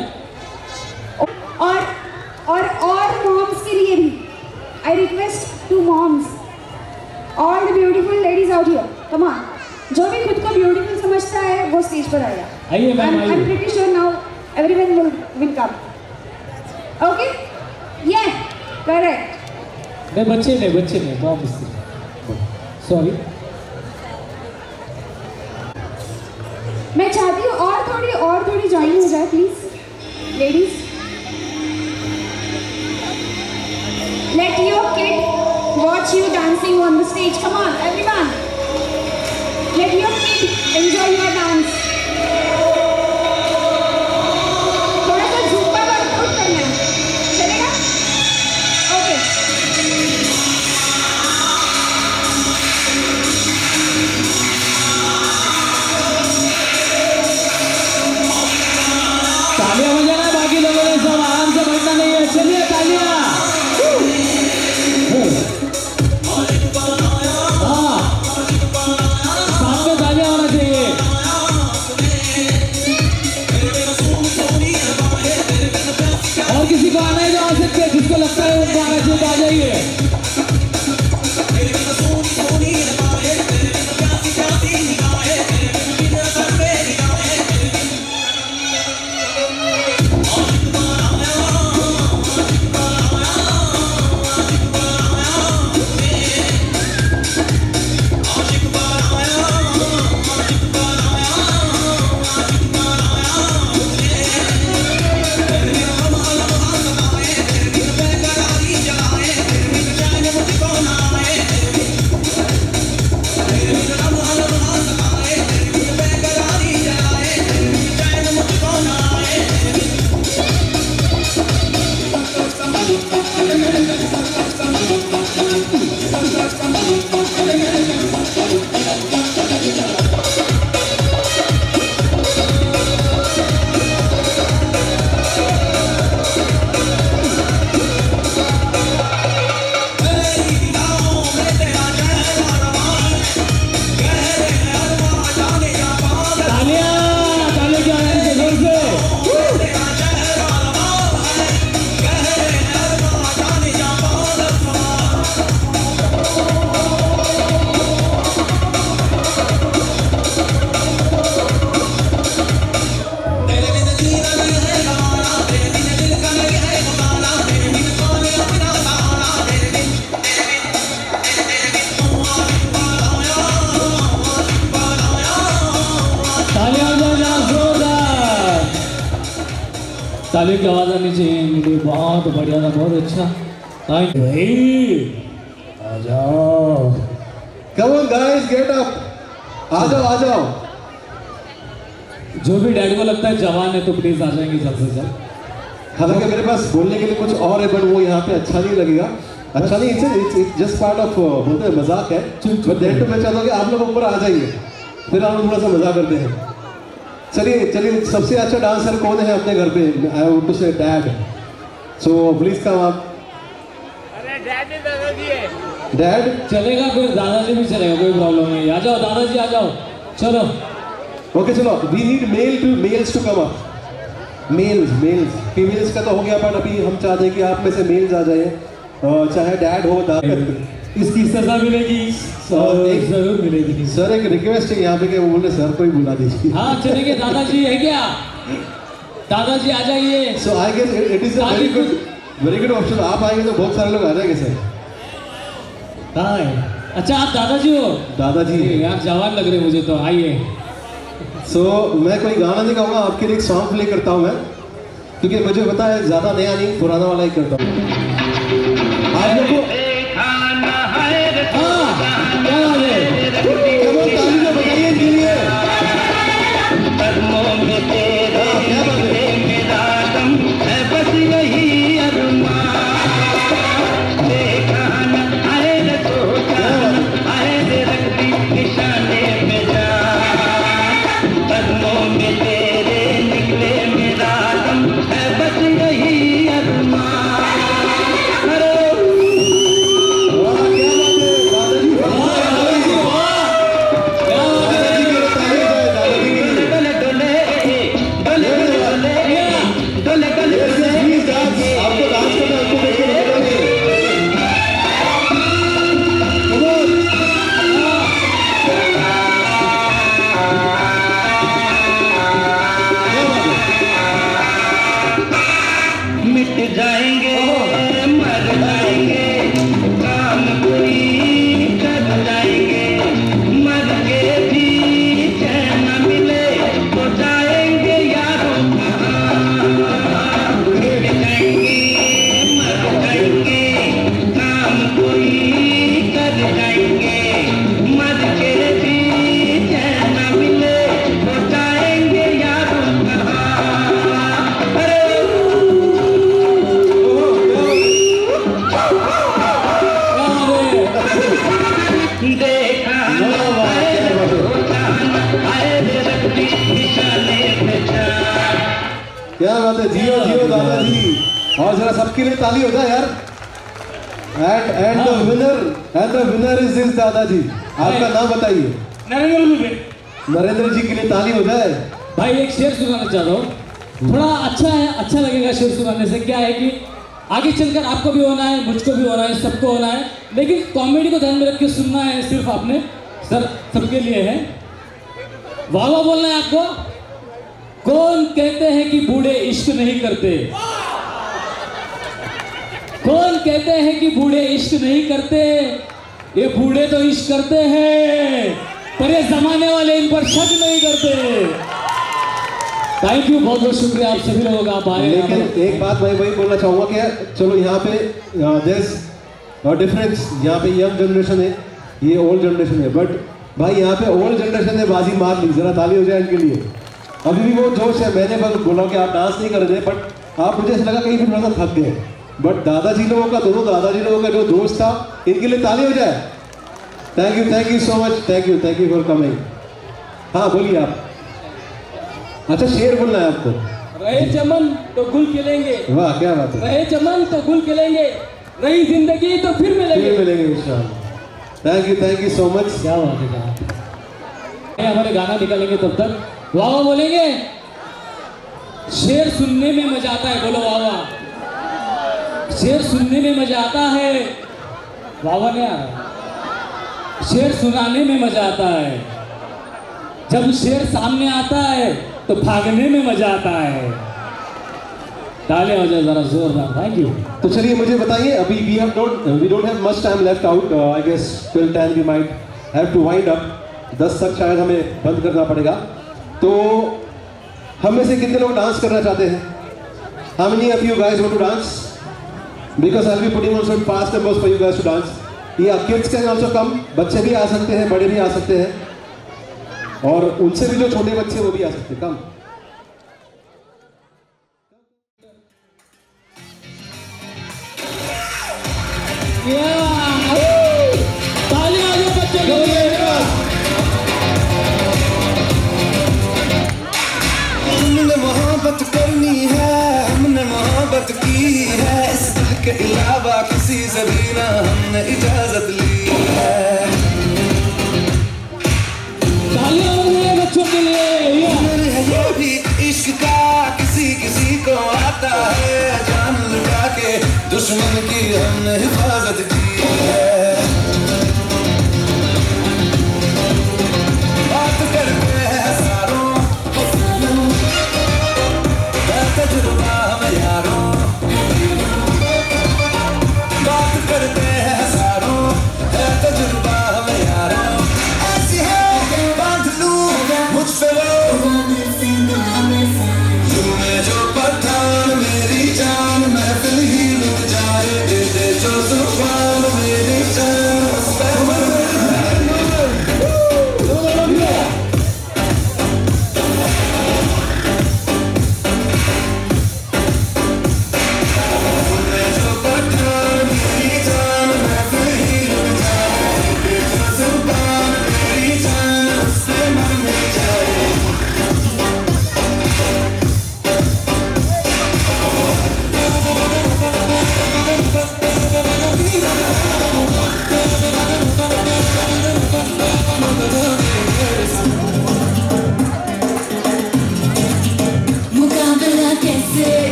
और मॉम्स के लिए भी I request to moms, all the beautiful ladies out here, come on. जो भी खुद को ब्यूटीफुल समझता है वो स्टेज पर आएगा। आइए ma'am, I am pretty sure now everyone will come. Okay ये करेक्ट। नहीं बच्चे नहीं मॉम्स, सॉरी। मैं चाहती हूँ और थोड़ी ज्वाइन हो जाए please ladies. Let your kid watch you dancing on the stage. Come on everyone, let your kid enjoy your dance. थोड़ा सा झुका वर्कआउट करना है, चलेगा? ओके तालियां बजाना, बाकी लोगों ने सब आराम से बैठना नहीं है। चलिए तालियां। हाँ सामने तालियां होना चाहिए। और किसी को आना है जो आ सकते हैं, जिसको लगता है उनको आना चाहिए तो आ जाइए। तालियों की आवाज आनी चाहिए मुझे। बहुत बढ़िया था, बहुत अच्छा। Thank you. आ जाओ, come on guys, get up, आ जाओ। जो भी डैड को लगता है जवान है तो प्लीज आ जाएंगे जल्द से जल्द। हालांकि मेरे पास बोलने के लिए कुछ और है, बट वो यहाँ पे अच्छा नहीं लगेगा। अच्छा नहीं, इट्स जस्ट पार्ट ऑफ बोलते हैं मजाक है। बट देन तो मैं चाहता हूँ कि आप लोग ऊपर आ जाइए, फिर हम थोड़ा सा मजाक करते हैं। चलिए सबसे अच्छा डांसर कौन है अपने घर पे? I want to say dad, so please come आप। अरे डैड ने दादाजी है। डैड चलेगा, फिर दादाजी भी चलेगा, कोई प्रॉब्लम नहीं। आ जाओ दादाजी, आ जाओ। चलो ओके चलो, we need males to come up. Males females का तो हो गया, बट अभी हम चाहते हैं कि आप में से मेल्स आ जाए। चाहे डैड हो दादा, इसकी सजा मिलेगी और जरूर मिलेगी। सर एक रिक्वेस्ट है यहाँ पे कि वो बोले सर को ही बुला दीजिए। हाँ चलेंगे, दादाजी है क्या? दादाजी आ जाइए। So I guess it is a very good option. आप आएंगे तो बहुत सारे लोग आ जाएंगे सर। हाँ अच्छा आप दादाजी हो? दादाजी यार जवान लग रहे मुझे तो, आइए। सो मैं कोई गाना नहीं गाऊंगा, आपके लिए एक सॉन्ग प्ले करता हूँ मैं, क्योंकि मुझे पता है ज़्यादा नया नहीं, पुराना वाला ही करता हूँ। आप लोग को बताइए इनके लिए। क्या बात है, जियो जियो दादाजी। और जरा सबके लिए ताली हो जाए यार। And the winner is this दादाजी। आपका नाम बताइए। नरेंद्र जी के लिए ताली हो जाए। भाई एक शेर सुनाना चाहता हूँ, थोड़ा अच्छा है, अच्छा लगेगा शेर सुनाने से। क्या है कि आगे चलकर आपको भी होना है, मुझको भी होना है, सबको होना है, लेकिन कॉमेडी को ध्यान में रख के सुनना है सिर्फ आपने। सर सबके लिए है। वाह वाह बोलना है आपको। कौन कहते हैं कि बूढ़े इश्क नहीं करते? कौन कहते हैं कि बूढ़े इश्क नहीं करते? ये बूढ़े तो इश्क करते हैं, पर ये जमाने वाले इन पर शक नहीं करते। थैंक यू, बहुत बहुत शुक्रिया आप सभी लोगों का, आप आए। लेकिन एक बात मैं वही बोलना चाहूँगा कि चलो यहाँ पे देयर डिफरेंस, यहाँ पे यंग जनरेशन है, ये ओल्ड जनरेशन है, बट भाई यहाँ पे ओल्ड जनरेशन ने बाजी मार ली। जरा ताली हो जाए इनके लिए। अभी भी वो जोश है। मैंने बस बोला कि आप डांस नहीं कर रहे थे, बट आप मुझे ऐसा लगा कहीं भी थोड़ा सा थक गए, बट दादाजी लोगों का, दोनों दादाजी लोगों का जो जोश था, इनके लिए ताली हो जाए। Thank you so much. Thank you for coming. हाँ बोलिए आप। अच्छा शेर बोलना है आपको। रहे चमन तो गुल खिलेंगे। वाह क्या बात है। रहे चमन तो गुल खिलेंगे, रही जिंदगी तो फिर मिलेंगे इंशाल्लाह। Thank you so much. क्या बात है। हमारे गाना निकालेंगे तब तक वाह वाह बोलेंगे। शेर सुनने में मजा आता है, बोलो वाह वाह। शेर सुनने में मजा आता है, वाह वाह नहीं आ रहा। शेर सुनाने में मजा आता है, जब शेर सामने आता है तो भागने में मजा आता है। तालियां हो जाए जरा जोरदार। Thank you. तो चलिए मुझे बताइए, अभी we don't have much time left out. I guess till 10 we might have to wind up. 10 तक शायद हमें बंद करना पड़ेगा। तो हम में से कितने लोग डांस करना चाहते हैं? How many of you guys want to dance? Because I'll be putting on some fast numbers for you guys to dance. Yeah, kids can also come. बच्चे भी आ सकते हैं, बड़े भी आ सकते हैं, और उनसे भी जो छोटे बच्चे वो भी आ सकते हैं। कम तालियां हो बच्चे के लिए। हमने मोहब्बत करनी है, हमने मोहब्बत की है, इस दिल के अलावा किसी से भी ना हमने इजाजत ली है। बच्चों के लिए ये भी इश्क का किसी किसी को आता है, जान लुटा के दुश्मन की हमने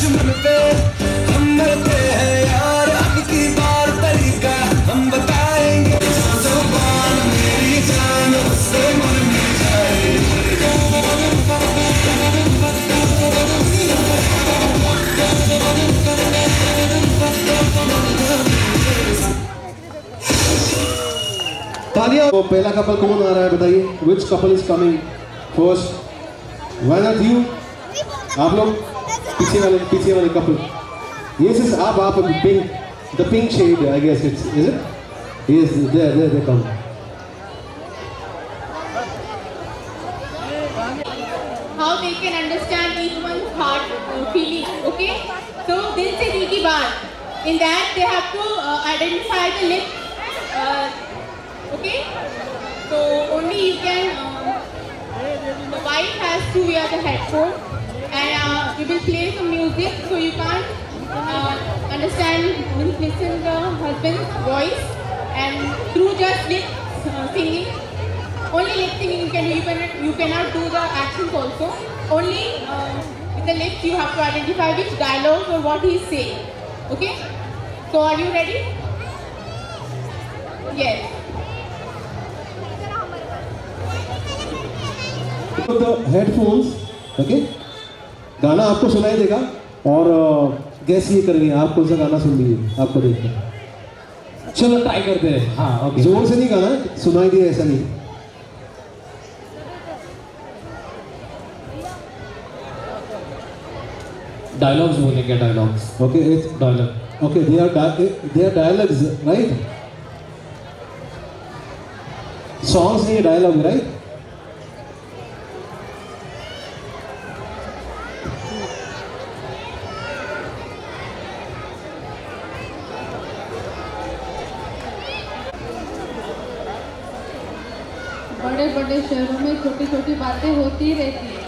दुश्मन पे हम मरते हैं यार, अब की बार तरीका हम बताएंगे। जुबान मेरी जान उससे मन मिल जाए। तालियां। तो पहला कपल कौन आ रहा है बताइए? Which couple is coming first? Why not you? आप लोग पीछे वाले कपल। यस यस, आप pink, the pink shade I guess it's, is it? Yes, there they come. How they can understand each one's heart feeling, okay? So this is Iki Bar. In that they have to identify the lip, okay? So only you can, the wife has to wear the headphone and we will play some music so you can't understand, listen the husband's voice, and through just lip singing. Only lip singing you can do. You cannot do the actions also. Only with the lips you have to identify which dialogue or what he is saying. Okay? So are you ready? Yes. The headphones, okay? गाना आपको सुनाई देगा और gas ये करेंगे आप कौन सा गाना सुन लीजिए, आपको देखना। चलो ट्राई करते हैं। हाँ ओके। जोर से नहीं गाना, सुनाई दिए ऐसा नहीं। डायलॉग्स बोलेंगे, dialogues. Okay, it's dialogue. Okay, they are dialogues, right? Songs नहीं, dialogue, right? बड़े बड़े शहरों में छोटी छोटी बातें होती रहती है।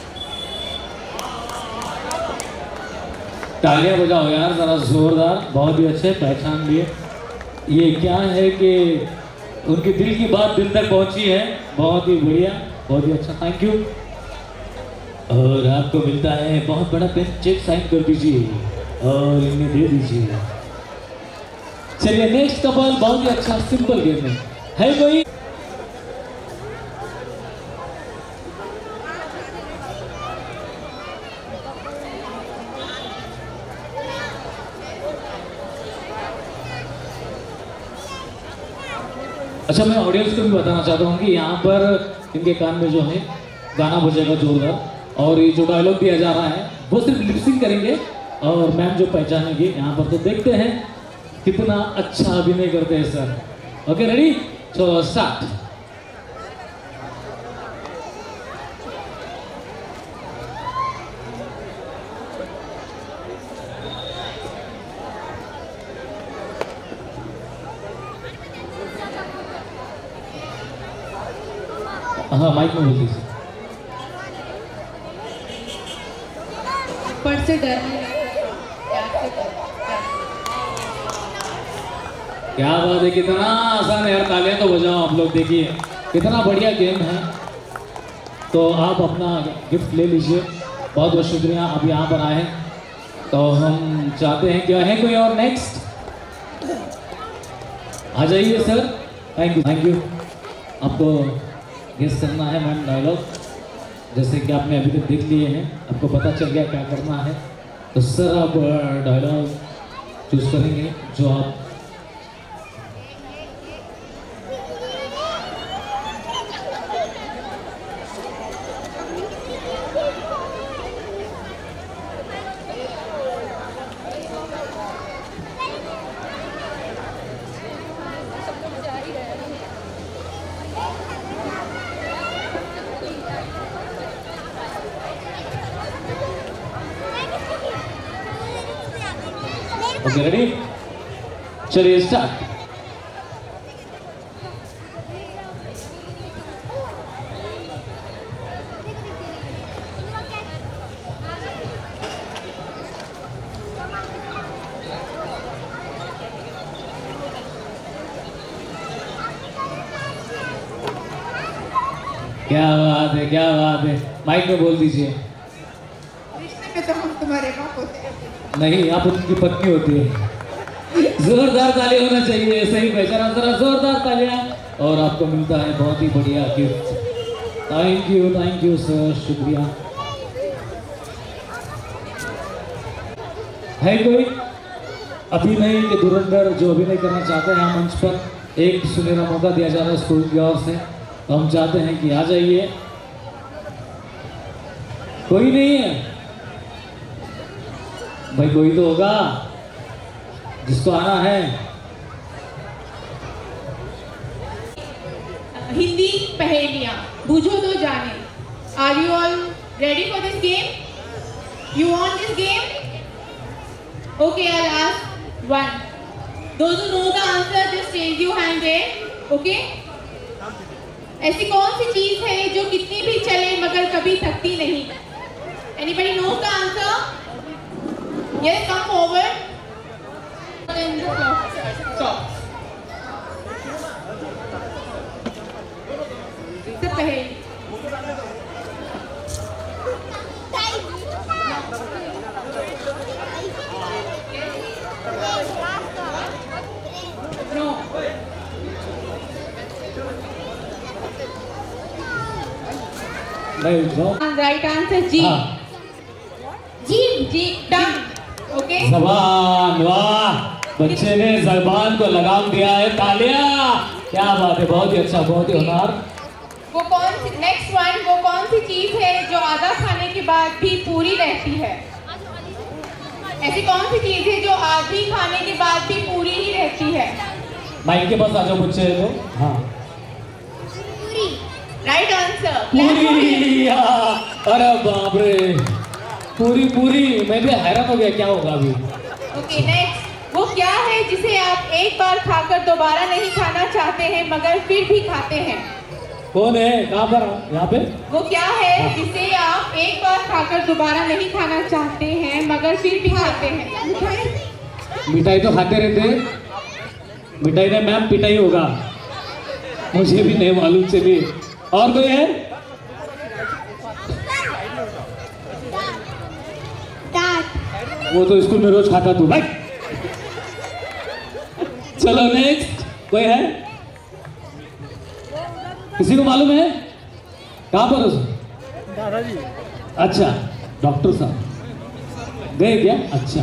तालियां बजाओ यार ज़रा जोरदार, बहुत ही अच्छे, पहचान लिए। ये क्या है कि उनके दिल की बात दिल तक पहुंची है, बहुत ही बढ़िया, बहुत ही अच्छा, थैंक यू। और आपको मिलता है बहुत बड़ा पेन, चेक साइन कर दीजिए और इन्हें दे दीजिए। चलिए नेक्स्ट कपल, बहुत ही अच्छा सिंपल गेम है कोई? अच्छा, मैं ऑडियंस को भी बताना चाहता हूँ कि यहाँ पर इनके कान में जो है गाना बजेगा जोरदार, और ये जो डायलॉग दिया जा रहा है वो सिर्फ लिपसिंग करेंगे और मैम जो पहचानेंगे यहाँ पर। तो देखते हैं कितना अच्छा अभिनय करते हैं सर। ओके रेडी, चलो स्टार्ट। हाँ माइक में बोल दीजिए। पर से डरने क्या बात है, कितना आसान है यार, तालियां तो बजाओ आप लोग। देखिए कितना बढ़िया गेम है। तो आप अपना गिफ्ट ले लीजिए, बहुत बहुत शुक्रिया आप यहाँ पर आए हैं। तो हम चाहते हैं क्या है कोई और नेक्स्ट आ जाइए sir. Thank you, thank you. आपको गेस करना है मैम डायलॉग, जैसे कि आपने अभी तक देख लिए हैं, आपको पता चल गया क्या करना है। तो सर आप डायलॉग चूज करेंगे जो आप ओके रेडी, चलिए स्टार्ट। क्या बात है, क्या बात है, माइक में बोल दीजिए। में तो हम तुम्हारे बाप होते हैं। नहीं, आप उनकी पत्नी होती है। जोरदार ताली होना चाहिए, सही पहचाना, जरा जोरदार तालियां। और आपको मिलता है बहुत ही बढ़िया गिफ्ट। थैंक यू सर, शुक्रिया। है कोई अभिनय के धुरंधर जो अभिनय करना चाहते हैं मंच पर? एक सुनहरा मौका दिया जा रहा है स्कूल की ओर से, तो हम चाहते हैं कि आ जाइए। कोई नहीं है भाई? कोई तो होगा जिसको आना है। हिंदी पहेलियां बूझो तो जाने। Are you all ready for this game? You want this game? Okay, I ask one. Those who know the answer just raise your hand there. Okay? ऐसी कौन सी चीज है जो कितनी भी चले मगर कभी थकती नहीं? Anybody knows the answer? Yes, come forward. Stop. It's a पहेली। No. Right answer G. G. Tongue. Okay. ज़बान, वाह, बच्चे ने ज़बान को लगाम दिया है। तालियां, क्या बात है, बहुत ही अच्छा, बहुत ही होनहार। वो कौन सी नेक्स्ट वन, वो कौन सी चीज है जो आधा खाने के बाद भी पूरी रहती है? ऐसी कौन सी चीज है जो आधी खाने के बाद भी पूरी ही रहती है? माइक के पास आ जाओ बच्चे लोग। हाँ, पूरी। Right answer. पूरी। अरे बाप रे, पूरी। मैं भी हैरान हो गया, क्या होगा अभी। Okay, next. वो क्या है जिसे आप एक बार खाकर दोबारा नहीं खाना चाहते हैं मगर फिर भी खाते हैं? कौन है? कहाँ पर? यहाँ पे। वो क्या है जिसे आप एक बार खाकर दोबारा नहीं खाना चाहते हैं मगर फिर भी खाते हैं? मिठाई तो खाते रहते हैं। मिठाई में मैम पिटाई होगा, मुझे भी नहीं मालूम। चलिए, और कोई है? वो तो स्कूल में रोज खाता तू भाई। चलो नेक्स्ट, कोई है? किसी को मालूम है? कहाँ पर? दादाजी। अच्छा, डॉक्टर साहब गए क्या? अच्छा।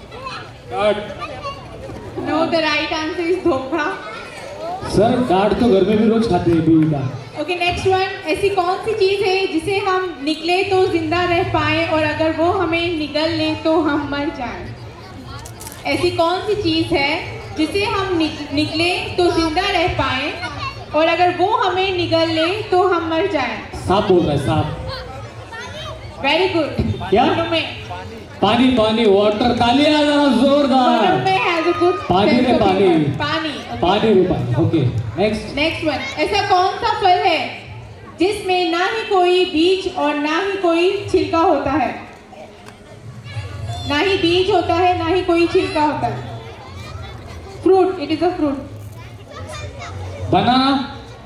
No, the right answer is धोखा। सर, डांट तो घर में भी रोज खाते हैं बीवी का। Okay, next one. ऐसी कौन सी चीज है जिसे हम निकले तो जिंदा रह पाए और अगर वो हमें निगल ले तो हम मर जाएं? ऐसी कौन सी चीज है जिसे हम निकले तो जिंदा रह पाए और अगर वो हमें निगल ले तो हम मर जाएं? सांप बोल रहा है, सांप। Very good. क्या? पानी, वाटर। तालियां जरा जोरदार। पानी रे पानी। Okay, next one. ऐसा कौन सा फल है जिसमें ना ही कोई बीज और ना ही कोई छिलका होता है? ना ही बीज होता है, ना ही कोई छिलका होता है। Fruit, it is a fruit. Banana.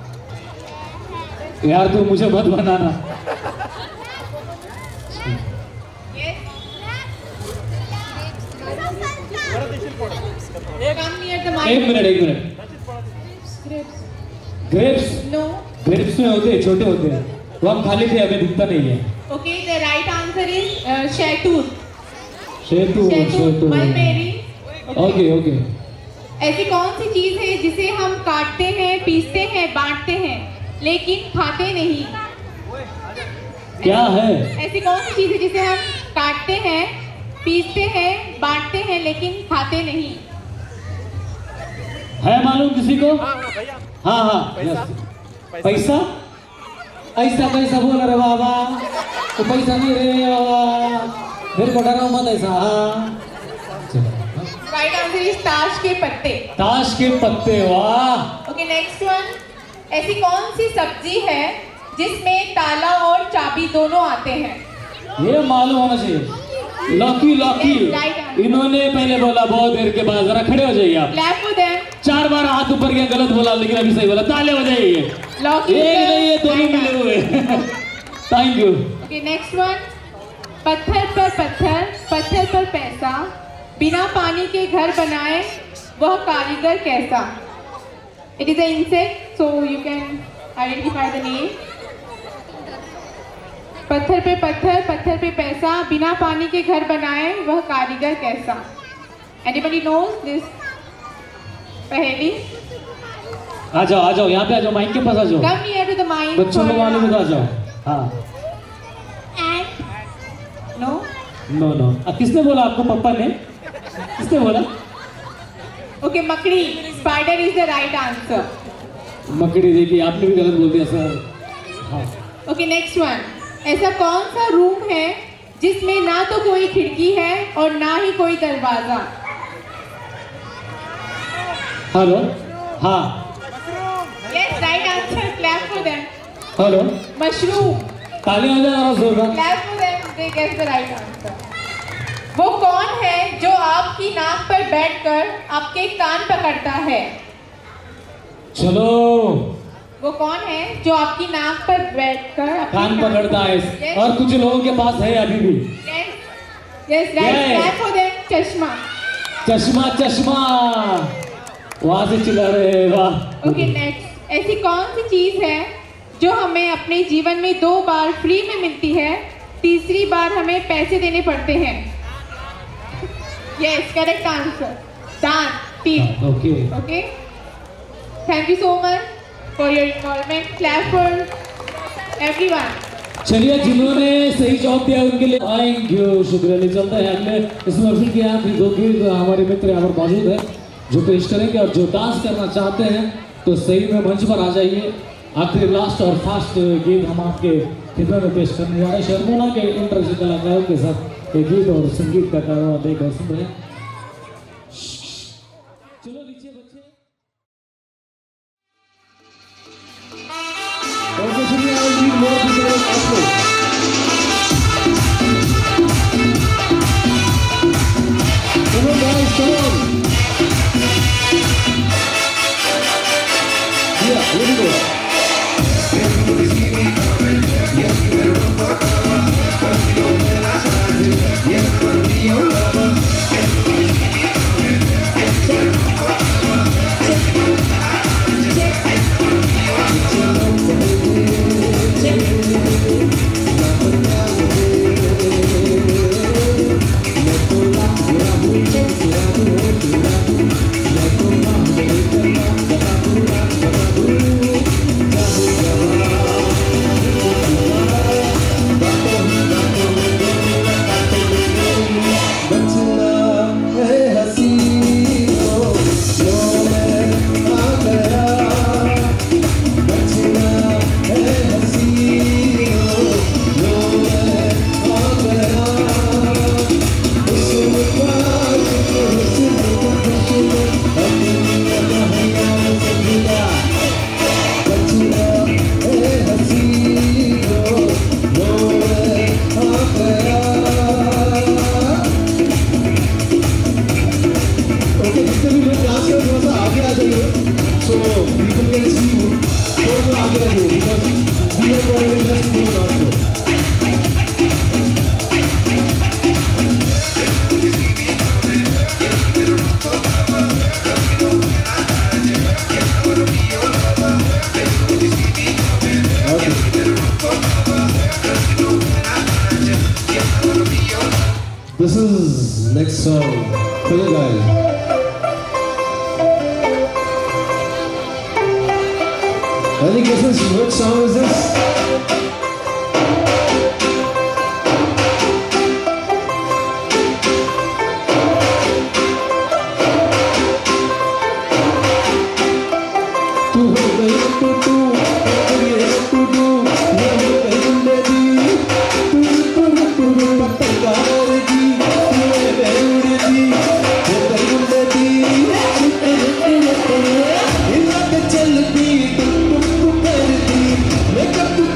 यार तू मुझे मत बनाना। एक मिनट। ग्रेप्स? नो। ग्रेप्स में होते हैं, छोटे होते हैं, वो हम खा लेते हैं, हमें दिखता नहीं है। Okay, the right answer is शहतूत। मलबेरी। ओके। ऐसी कौन सी चीज है जिसे हम काटते हैं, पीसते हैं, बांटते हैं लेकिन खाते नहीं? क्या है? ऐसी कौन सी चीज है जिसे हम काटते हैं, पीसते हैं, बांटते हैं लेकिन खाते नहीं? है मालूम किसी को? हाँ, पैसा। ऐसा कैसा बोला रे बाबा, तो पैसा नहीं रे बाबा, मेरे को डराओ मत ऐसा। राइट आंसर इज ताश के पत्ते। ताश के पत्ते, वाह। Okay, next one. ऐसी कौन सी सब्जी है जिसमें ताला और चाबी दोनों आते हैं? ये मालूम होना चाहिए। लौकी। इन्होंने पहले बोला, बहुत देर के बाद। जरा खड़े हो जाइए आप। 4 बार हाथ ऊपर किया, गलत बोला लेकिन अभी सही बोला। ताले हो जाइए। लौकी एक नहीं, ये दोनों मिले हुए। Thank you. Okay, next one. पत्थर पर पत्थर, पत्थर पर पैसा, बिना पानी के घर बनाए वह कारीगर कैसा. It is an insect, so you can identify the name. पत्थर पे पत्थर, पत्थर पे पैसा, बिना पानी के घर बनाए वह कारीगर कैसा. Anybody knows this पहेली? आ जाओ यहाँ पे आ जाओ, माइक के पास आ जाओ. Come near to the mic. बच्चों को वाले में तो आ जाओ. हाँ. No. नो. किसने बोला आपको? पप्पा ने? किसने बोला? Okay, मकड़ी. Spider is the right answer. मकड़ी. देखिए आपने भी गलत बोल दिया सर. हाँ. Okay, next one. ऐसा कौन सा रूम है जिसमें ना तो कोई खिड़की है और ना ही कोई दरवाजा. हेलो. हाँ. Yes, right answer. Clap for them. Hello. Mushroom. तालियां आ जाओ जोरदार. Clap for them. They guess the right answer. वो कौन है जो आपकी नाक पर बैठकर आपके कान पकड़ता है. चलो. वो कौन है जो आपकी नाक पर बैठकर कान पकड़ता है. Yes. और कुछ लोगों के पास है अभी भी. Yes, right. Yes. Clap for them. चश्मा. चश्मा. वहां से चिल्ला रहे. वाह. Okay, next. ऐसी कौन सी चीज है जो हमें अपने जीवन में 2 बार फ्री में मिलती है, तीसरी बार हमें पैसे देने पड़ते हैं. Yes, correct answer. Done. Teeth. Okay. Thank you so much for your involvement. Clap for everyone. चलिए, जिन्होंने सही जवाब दिया उनके लिए थैंक यू. शुक्रिया. चलते हैं अगले इस महफिल के आखिरी 2 गीत हमारे मित्र यहाँ पर मौजूद है जो पेश करेंगे. और जो डांस करना चाहते हैं तो सही में मंच पर आ जाइए. आखिरी लास्ट और फास्ट गीत हम आपके खिदमत में पेश करने जा रहे हैं. शर्मोना के इंटरनेशनल कलाकारों के साथ एक गीत और संगीत का कारवा देखकर सुन रहे हैं. चलो नीचे बच्चे. और सुनिए और भी लोग भी आपको. चलो गाइस, चलो. Yeah, here we go. This is next song for you guys. Any guesses what song is this? Make up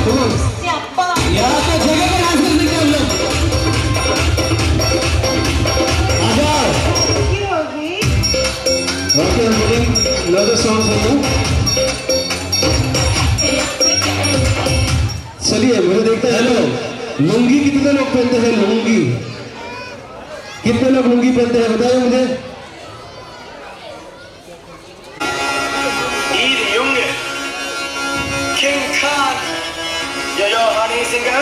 यहाँ पे जगह पर डांस करने के हम लोग आ जाओ। Okay, I'm putting another song for you. चलिए मुझे देखते हैं लुंगी कितने लोग पहनते हैं? लुंगी कितने लोग लुंगी पहनते हैं बताइए मुझे। King Khan, yo honey singer.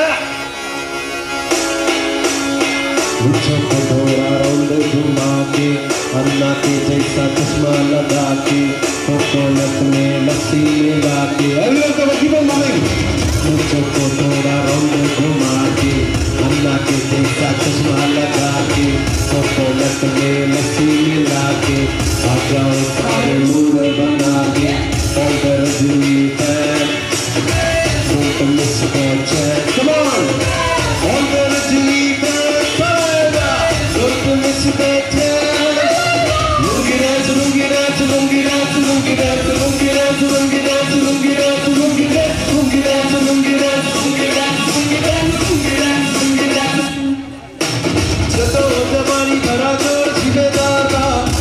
मुझको कटोरा राउंड घुमा के अन्ना के जैसा चश्मा लगा के कोकोनट में लस्सी मिला के अगले तो बच्ची बोल मारेंगे। मुझको कटोरा राउंड घुमा के अन्ना के जैसा चश्मा लगा के कोकोनट में लस्सी मिला के आ जाओ सारे मूड बना के ऑर्डर जुई है don't miss the chance. Come on, order जुई है don't miss the chance. Lungi dance, lungi dance, lungi dance, lungi dance, lungi dance, lungi dance, lungi dance, lungi dance, lungi dance, lungi dance, lungi dance, lungi dance, lungi dance, lungi dance. चलो जवानी भरा जोर जिम्मेदार था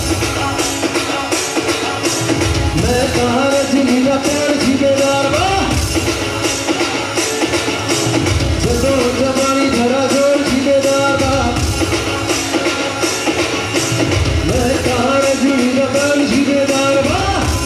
मैं कहाँ रजनी का प्यार जिम्मेदार था चलो जवानी भरा जोर जिम्मेदार था मैं कहाँ रजनी का प्यार जिम्मेदार था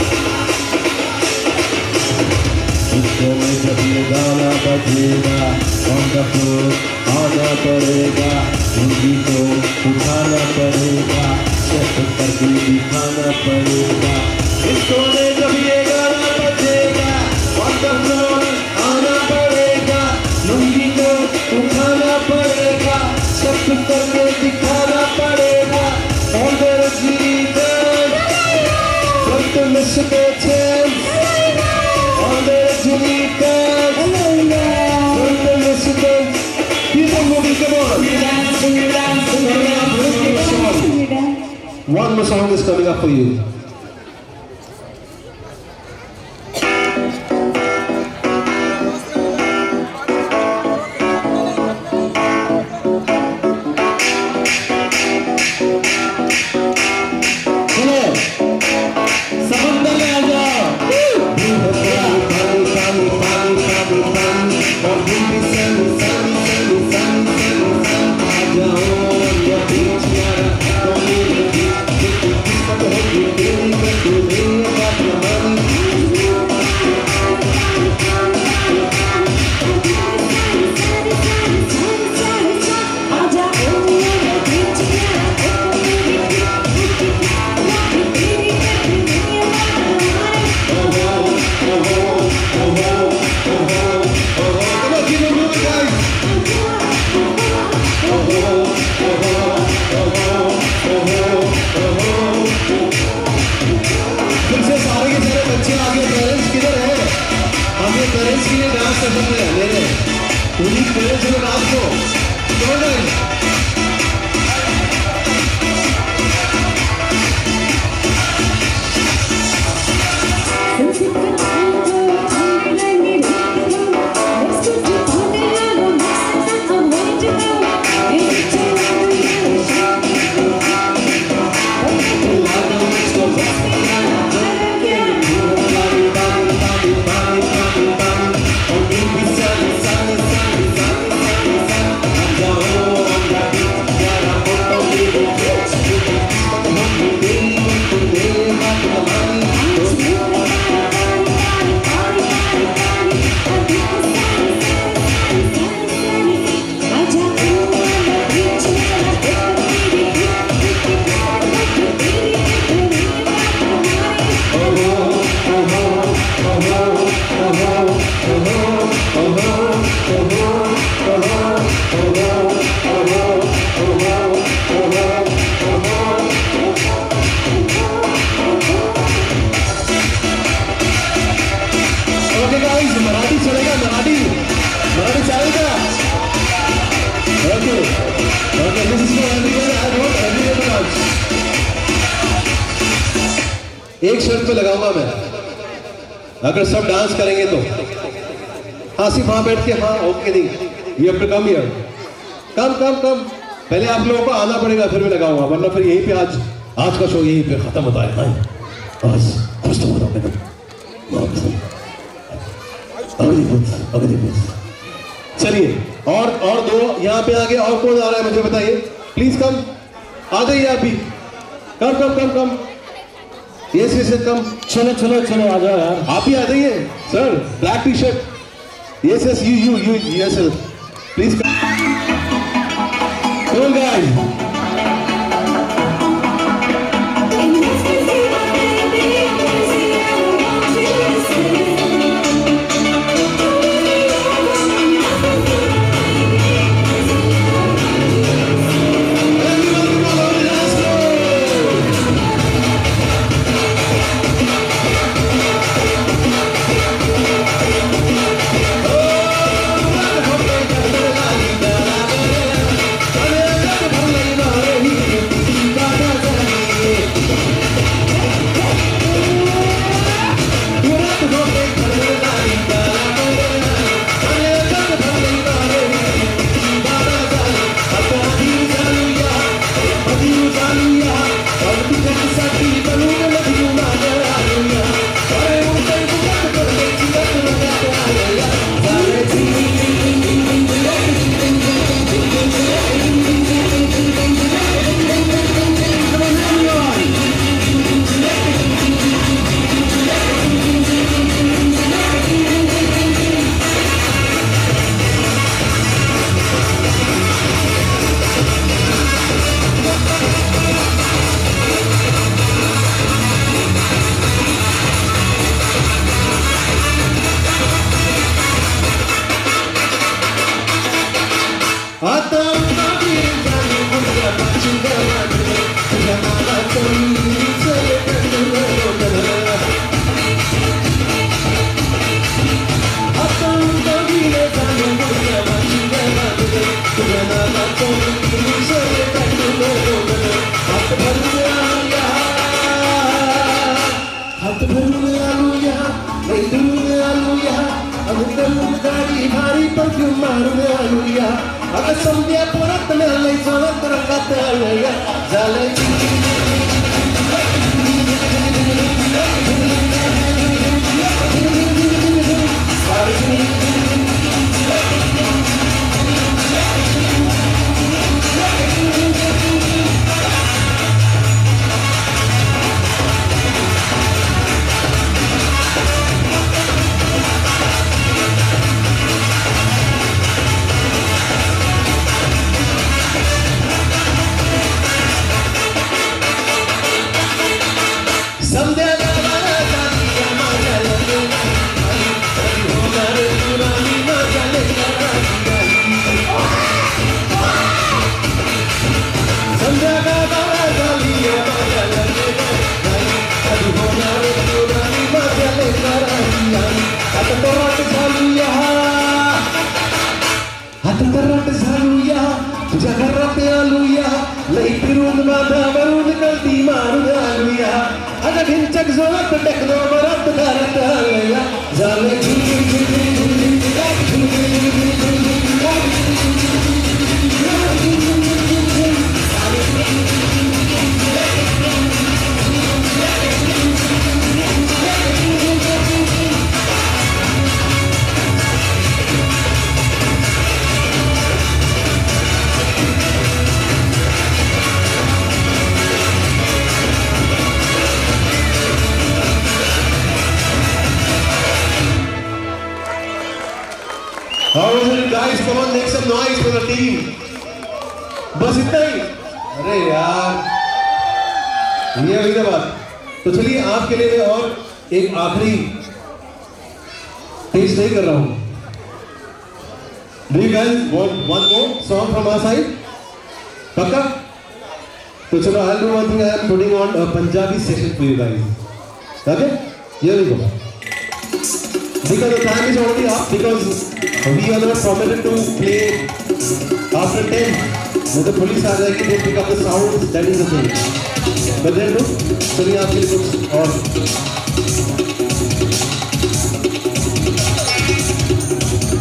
इसको में जब ये गाना बजेगा ऑन द फ्लोर आना पड़ेगा लुंगी को उठाना पड़ेगा चेक करके दिखाना पड़ेगा इसको में जब ये गाना बजेगा ऑन द फ्लोर आना पड़ेगा लुंगी को उठाना पड़ेगा चेक करके दिखाना पड़ेगा ऑर्डर जीतन don't miss the chance order जीतन don't miss the keep on moving come on one more song is coming up for you. एक शर्त पे लगाऊंगा मैं अगर सब डांस करेंगे तो हाँ सिर्फ वहाँ बैठ के हाँ ओके नहीं, ये अपने कम हियर, कम पहले आप लोगों को आना पड़ेगा फिर मैं लगाऊंगा, वरना फिर यहीं पे आज का शो यहीं पे खत्म होता है। आज खुश तो हो रहा हूँ चलिए और दो यहाँ पे आगे और कौन आ रहा है मुझे बताइए प्लीज, कम आ जाइए आप भी, कम यस कम, चलो आ जाओ यार, आप ही आ जाइए sir, black T shirt, yes you yes sir please come on guys. How was it guys? Come on, make some noise for the team. बस इतना ही? अरे यार, ये हुई ना बात। तो चलिए आपके लिए मैं और एक आखिरी टेस्ट नहीं कर रहा हूँ। Do you guys want one more song from our side? पक्का? तो चलो I'll do one thing. I am putting on a Punjabi session for you guys. Okay? Here we go. Because the time is already up, because we are not permitted to play after 10. When the police are there, they pick up the sound, that is the thing. But then look, चलिए आपके लिए कुछ और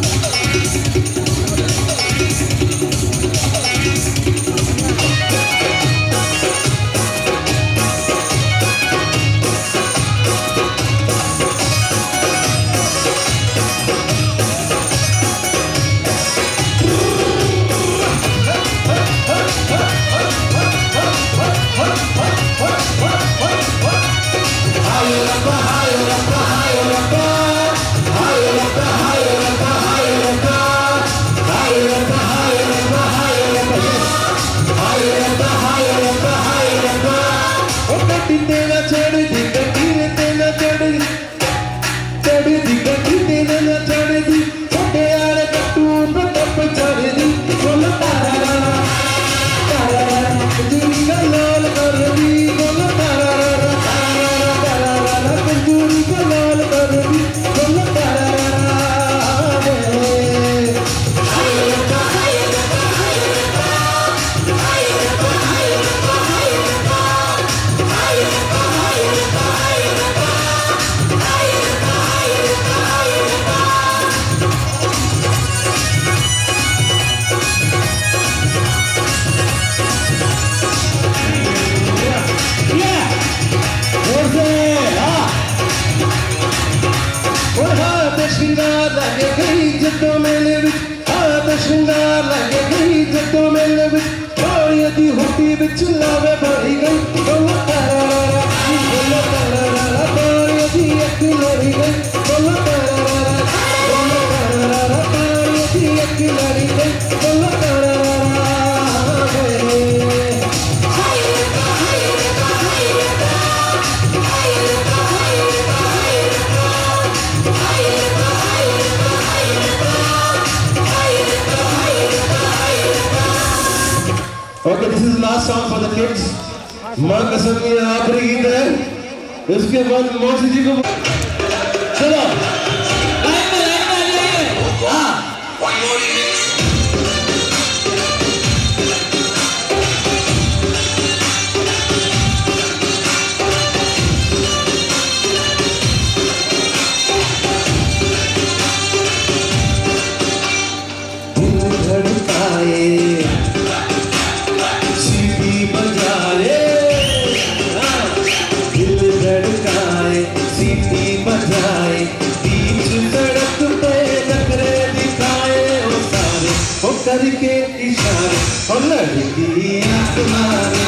श्रृंगार लगे गई जगों मेले विच आत श्रृंगार लगे गई जगों मेले विच और यदि हुटी विच लावे भरी गई बोलो तारा बोलो तारा और यदि एक लड़ी गई बोलो तारा बोलो तारा और यदि एक लड़ी गई बोलो तारा Okay, this is the last song for the kids. माँ कसम ये आखिरी गीत है। इसके बाद मौसी जी को चलो। करके इशारे और लड़की आँख मारे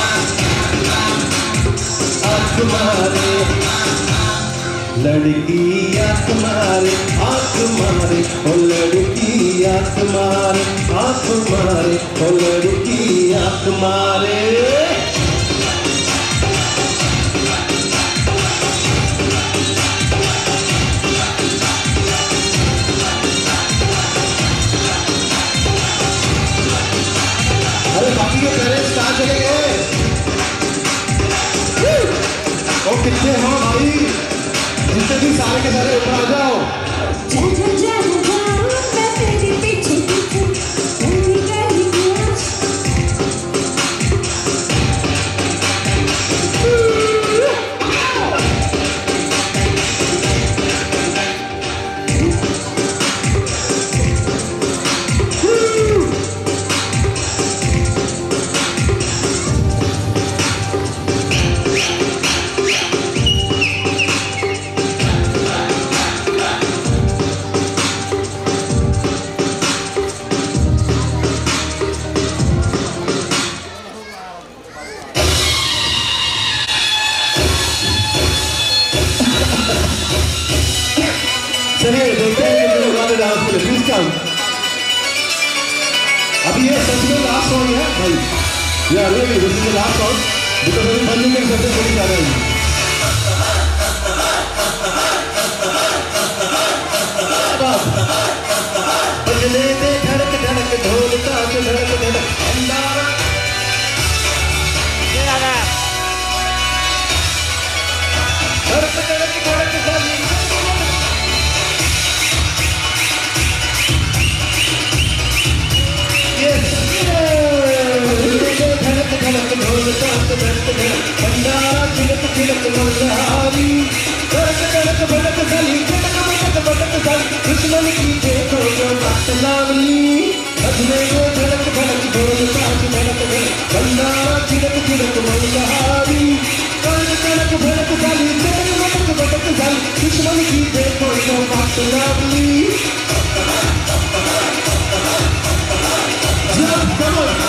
लड़की आँख मारे और लड़की आँख मारे और लड़की आँख मारे बाकी के पेरेंट्स कहाँ चले गए? और कितने हो भाई? जितने भी सारे के सारे ऊपर आ जाओ। चलिए देखते हैं कि हमारे डांस के लिए प्लीज कम। अभी ये सच में लास्ट सॉन्ग है भाई। Yeah really this is the last song because अभी बंदी में सबसे बड़ी जा रही है। बजने दे धड़क धड़क ढोल ताश धड़क धड़क अंदारा ये लगा धड़क धड़क धड़क धड़क भंडारा चिलक चिलक मल्हारी धड़क धड़क भड़क साली चटक मटक भटक साली दुश्मन की देखो जो बात लावली बजने को धड़क धड़क ढोल ताश धड़क धड़क भंडारा चिलक चिलक मल्हारी धड़क धड़क भड़क साली चटक मटक भटक साली दुश्मन की देखो जो बात लावली come on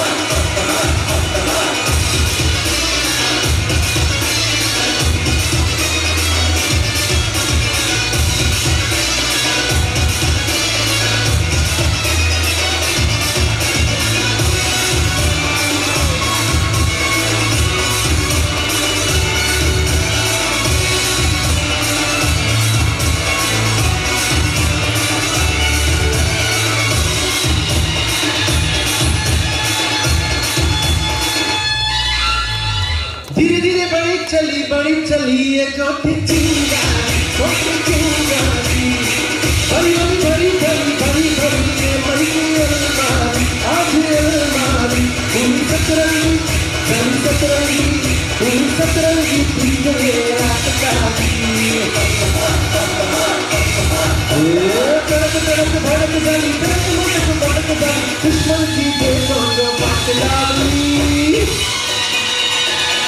धीरे धीरे बड़ी चली ये कोठी चिंगारी बड़ी बड़ी बड़ी ये बड़ी अलमारी आज अलमारी पूरी सतरंगी पिघले रात काटी तड़क तड़क भड़क जाली तड़क मटक भड़क जाली दुश्मन की देखो जो बात लावली।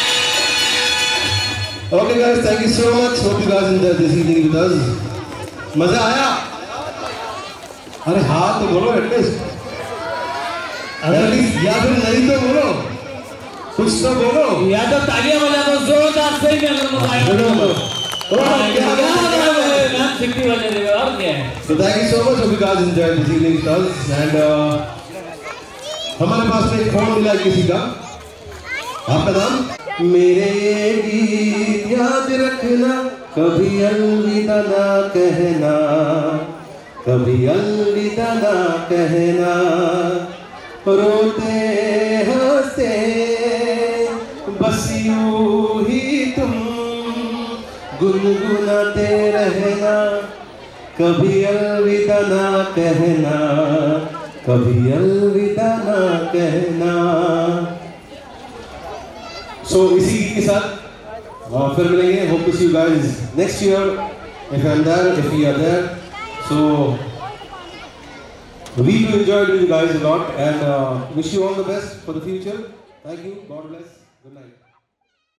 Okay guys, thank you so much. Hope you guys enjoyed this evening with us. मजा आया? अरे हाँ तो बोलो एटलीस्ट, या फिर नहीं तो बोलो, कुछ तो बोलो। या तो तालियां बजा दो जोरदार से ही, अगर मजा आया तो मैम सिक्की बजा देगा और क्या है। So thank you so much, hope you guys enjoyed this evening with us and हमारे पास एक फोन मिला किसी का, आपका नाम? मेरे गीत याद रखना, कभी अलविदा ना कहना, कभी अलविदा ना कहना, रोते हंसते बस यूं ही तुम गुनगुनाते रहना, कभी अलविदा ना कहना, कभी अलविदा ना कहना। So इसी गीत के साथ फिर मिलेंगे। Hope to see you guys next year if I'm there, if we are there. So we do enjoy with you guys a lot and wish you all the best for the future. Thank you. God bless. Good night.